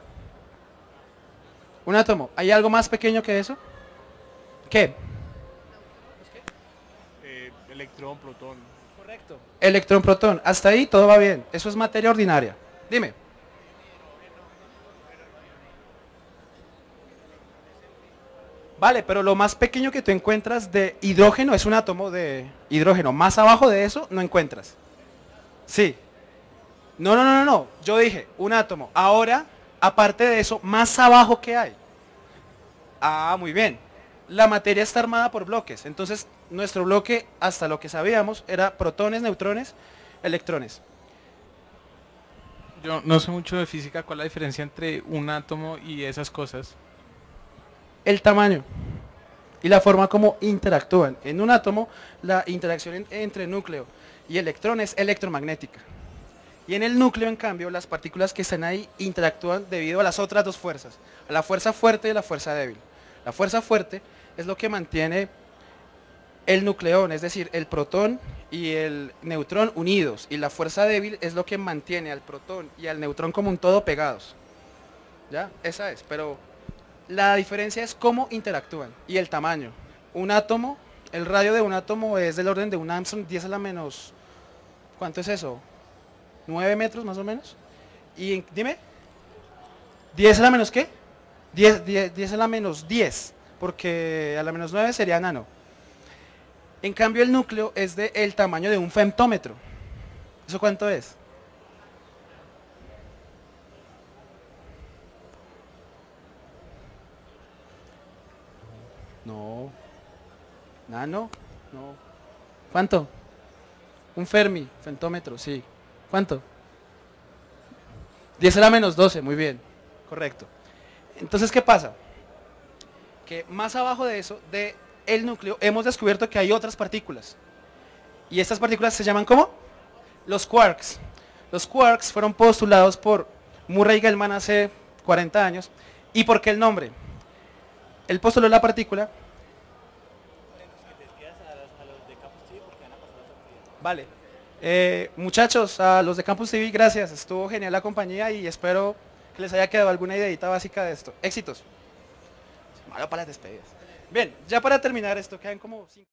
[SPEAKER 2] Un átomo. ¿Hay algo más pequeño que eso? ¿Qué?
[SPEAKER 8] Eh, electrón, protón.
[SPEAKER 2] Correcto. Electrón, protón. Hasta ahí todo va bien. Eso es materia ordinaria. Dime. Vale, pero lo más pequeño que tú encuentras de hidrógeno es un átomo de hidrógeno. Más abajo de eso no encuentras. Sí. No, no, no, no, no. Yo dije un átomo. Ahora, aparte de eso, más abajo ¿qué hay? Ah, muy bien. La materia está armada por bloques. Entonces, nuestro bloque, hasta lo que sabíamos, era protones, neutrones, electrones.
[SPEAKER 7] Yo no sé mucho de física, ¿cuál es la diferencia entre un átomo y esas cosas?
[SPEAKER 2] El tamaño y la forma como interactúan. En un átomo, la interacción en- entre núcleo y electrón es electromagnética. Y en el núcleo, en cambio, las partículas que están ahí interactúan debido a las otras dos fuerzas, a la fuerza fuerte y la fuerza débil. La fuerza fuerte es lo que mantiene el nucleón, es decir, el protón y el neutrón unidos, y la fuerza débil es lo que mantiene al protón y al neutrón como un todo pegados. ¿Ya? Esa es, pero la diferencia es cómo interactúan y el tamaño. Un átomo, el radio de un átomo es del orden de un Armstrong diez a la menos, ¿cuánto es eso? nueve metros más o menos. Y dime, diez a la menos ¿qué? diez, diez, diez a la menos diez, porque a la menos nueve sería nano. En cambio el núcleo es del tamaño de un femtómetro. ¿Eso cuánto es? No. Nano, no. ¿Cuánto? Un Fermi, femtómetro, sí. ¿Cuánto? diez a la menos doce, muy bien. Correcto. Entonces, ¿qué pasa? Que más abajo de eso, de el núcleo, hemos descubierto que hay otras partículas. Y estas partículas se llaman ¿cómo? Los quarks. Los quarks fueron postulados por Murray Gell-Mann hace cuarenta años. ¿Y por qué el nombre? Él postuló la partícula. Vale. Eh, muchachos, a los de Campus T V, gracias. Estuvo genial la compañía y espero que les haya quedado alguna ideita básica de esto. Éxitos. Malo para las despedidas. Bien, ya para terminar esto, quedan como cinco.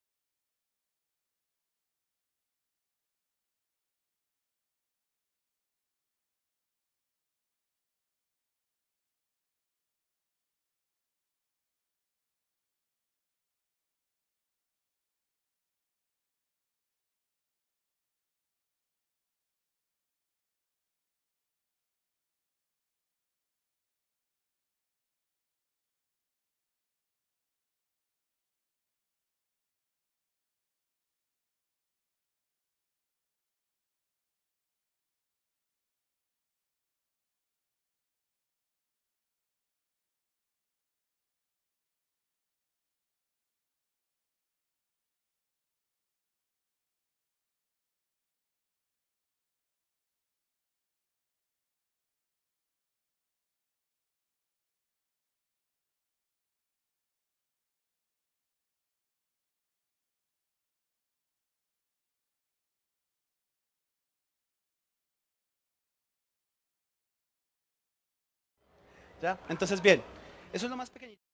[SPEAKER 2] ¿Ya? Entonces, bien, eso es lo más pequeñito.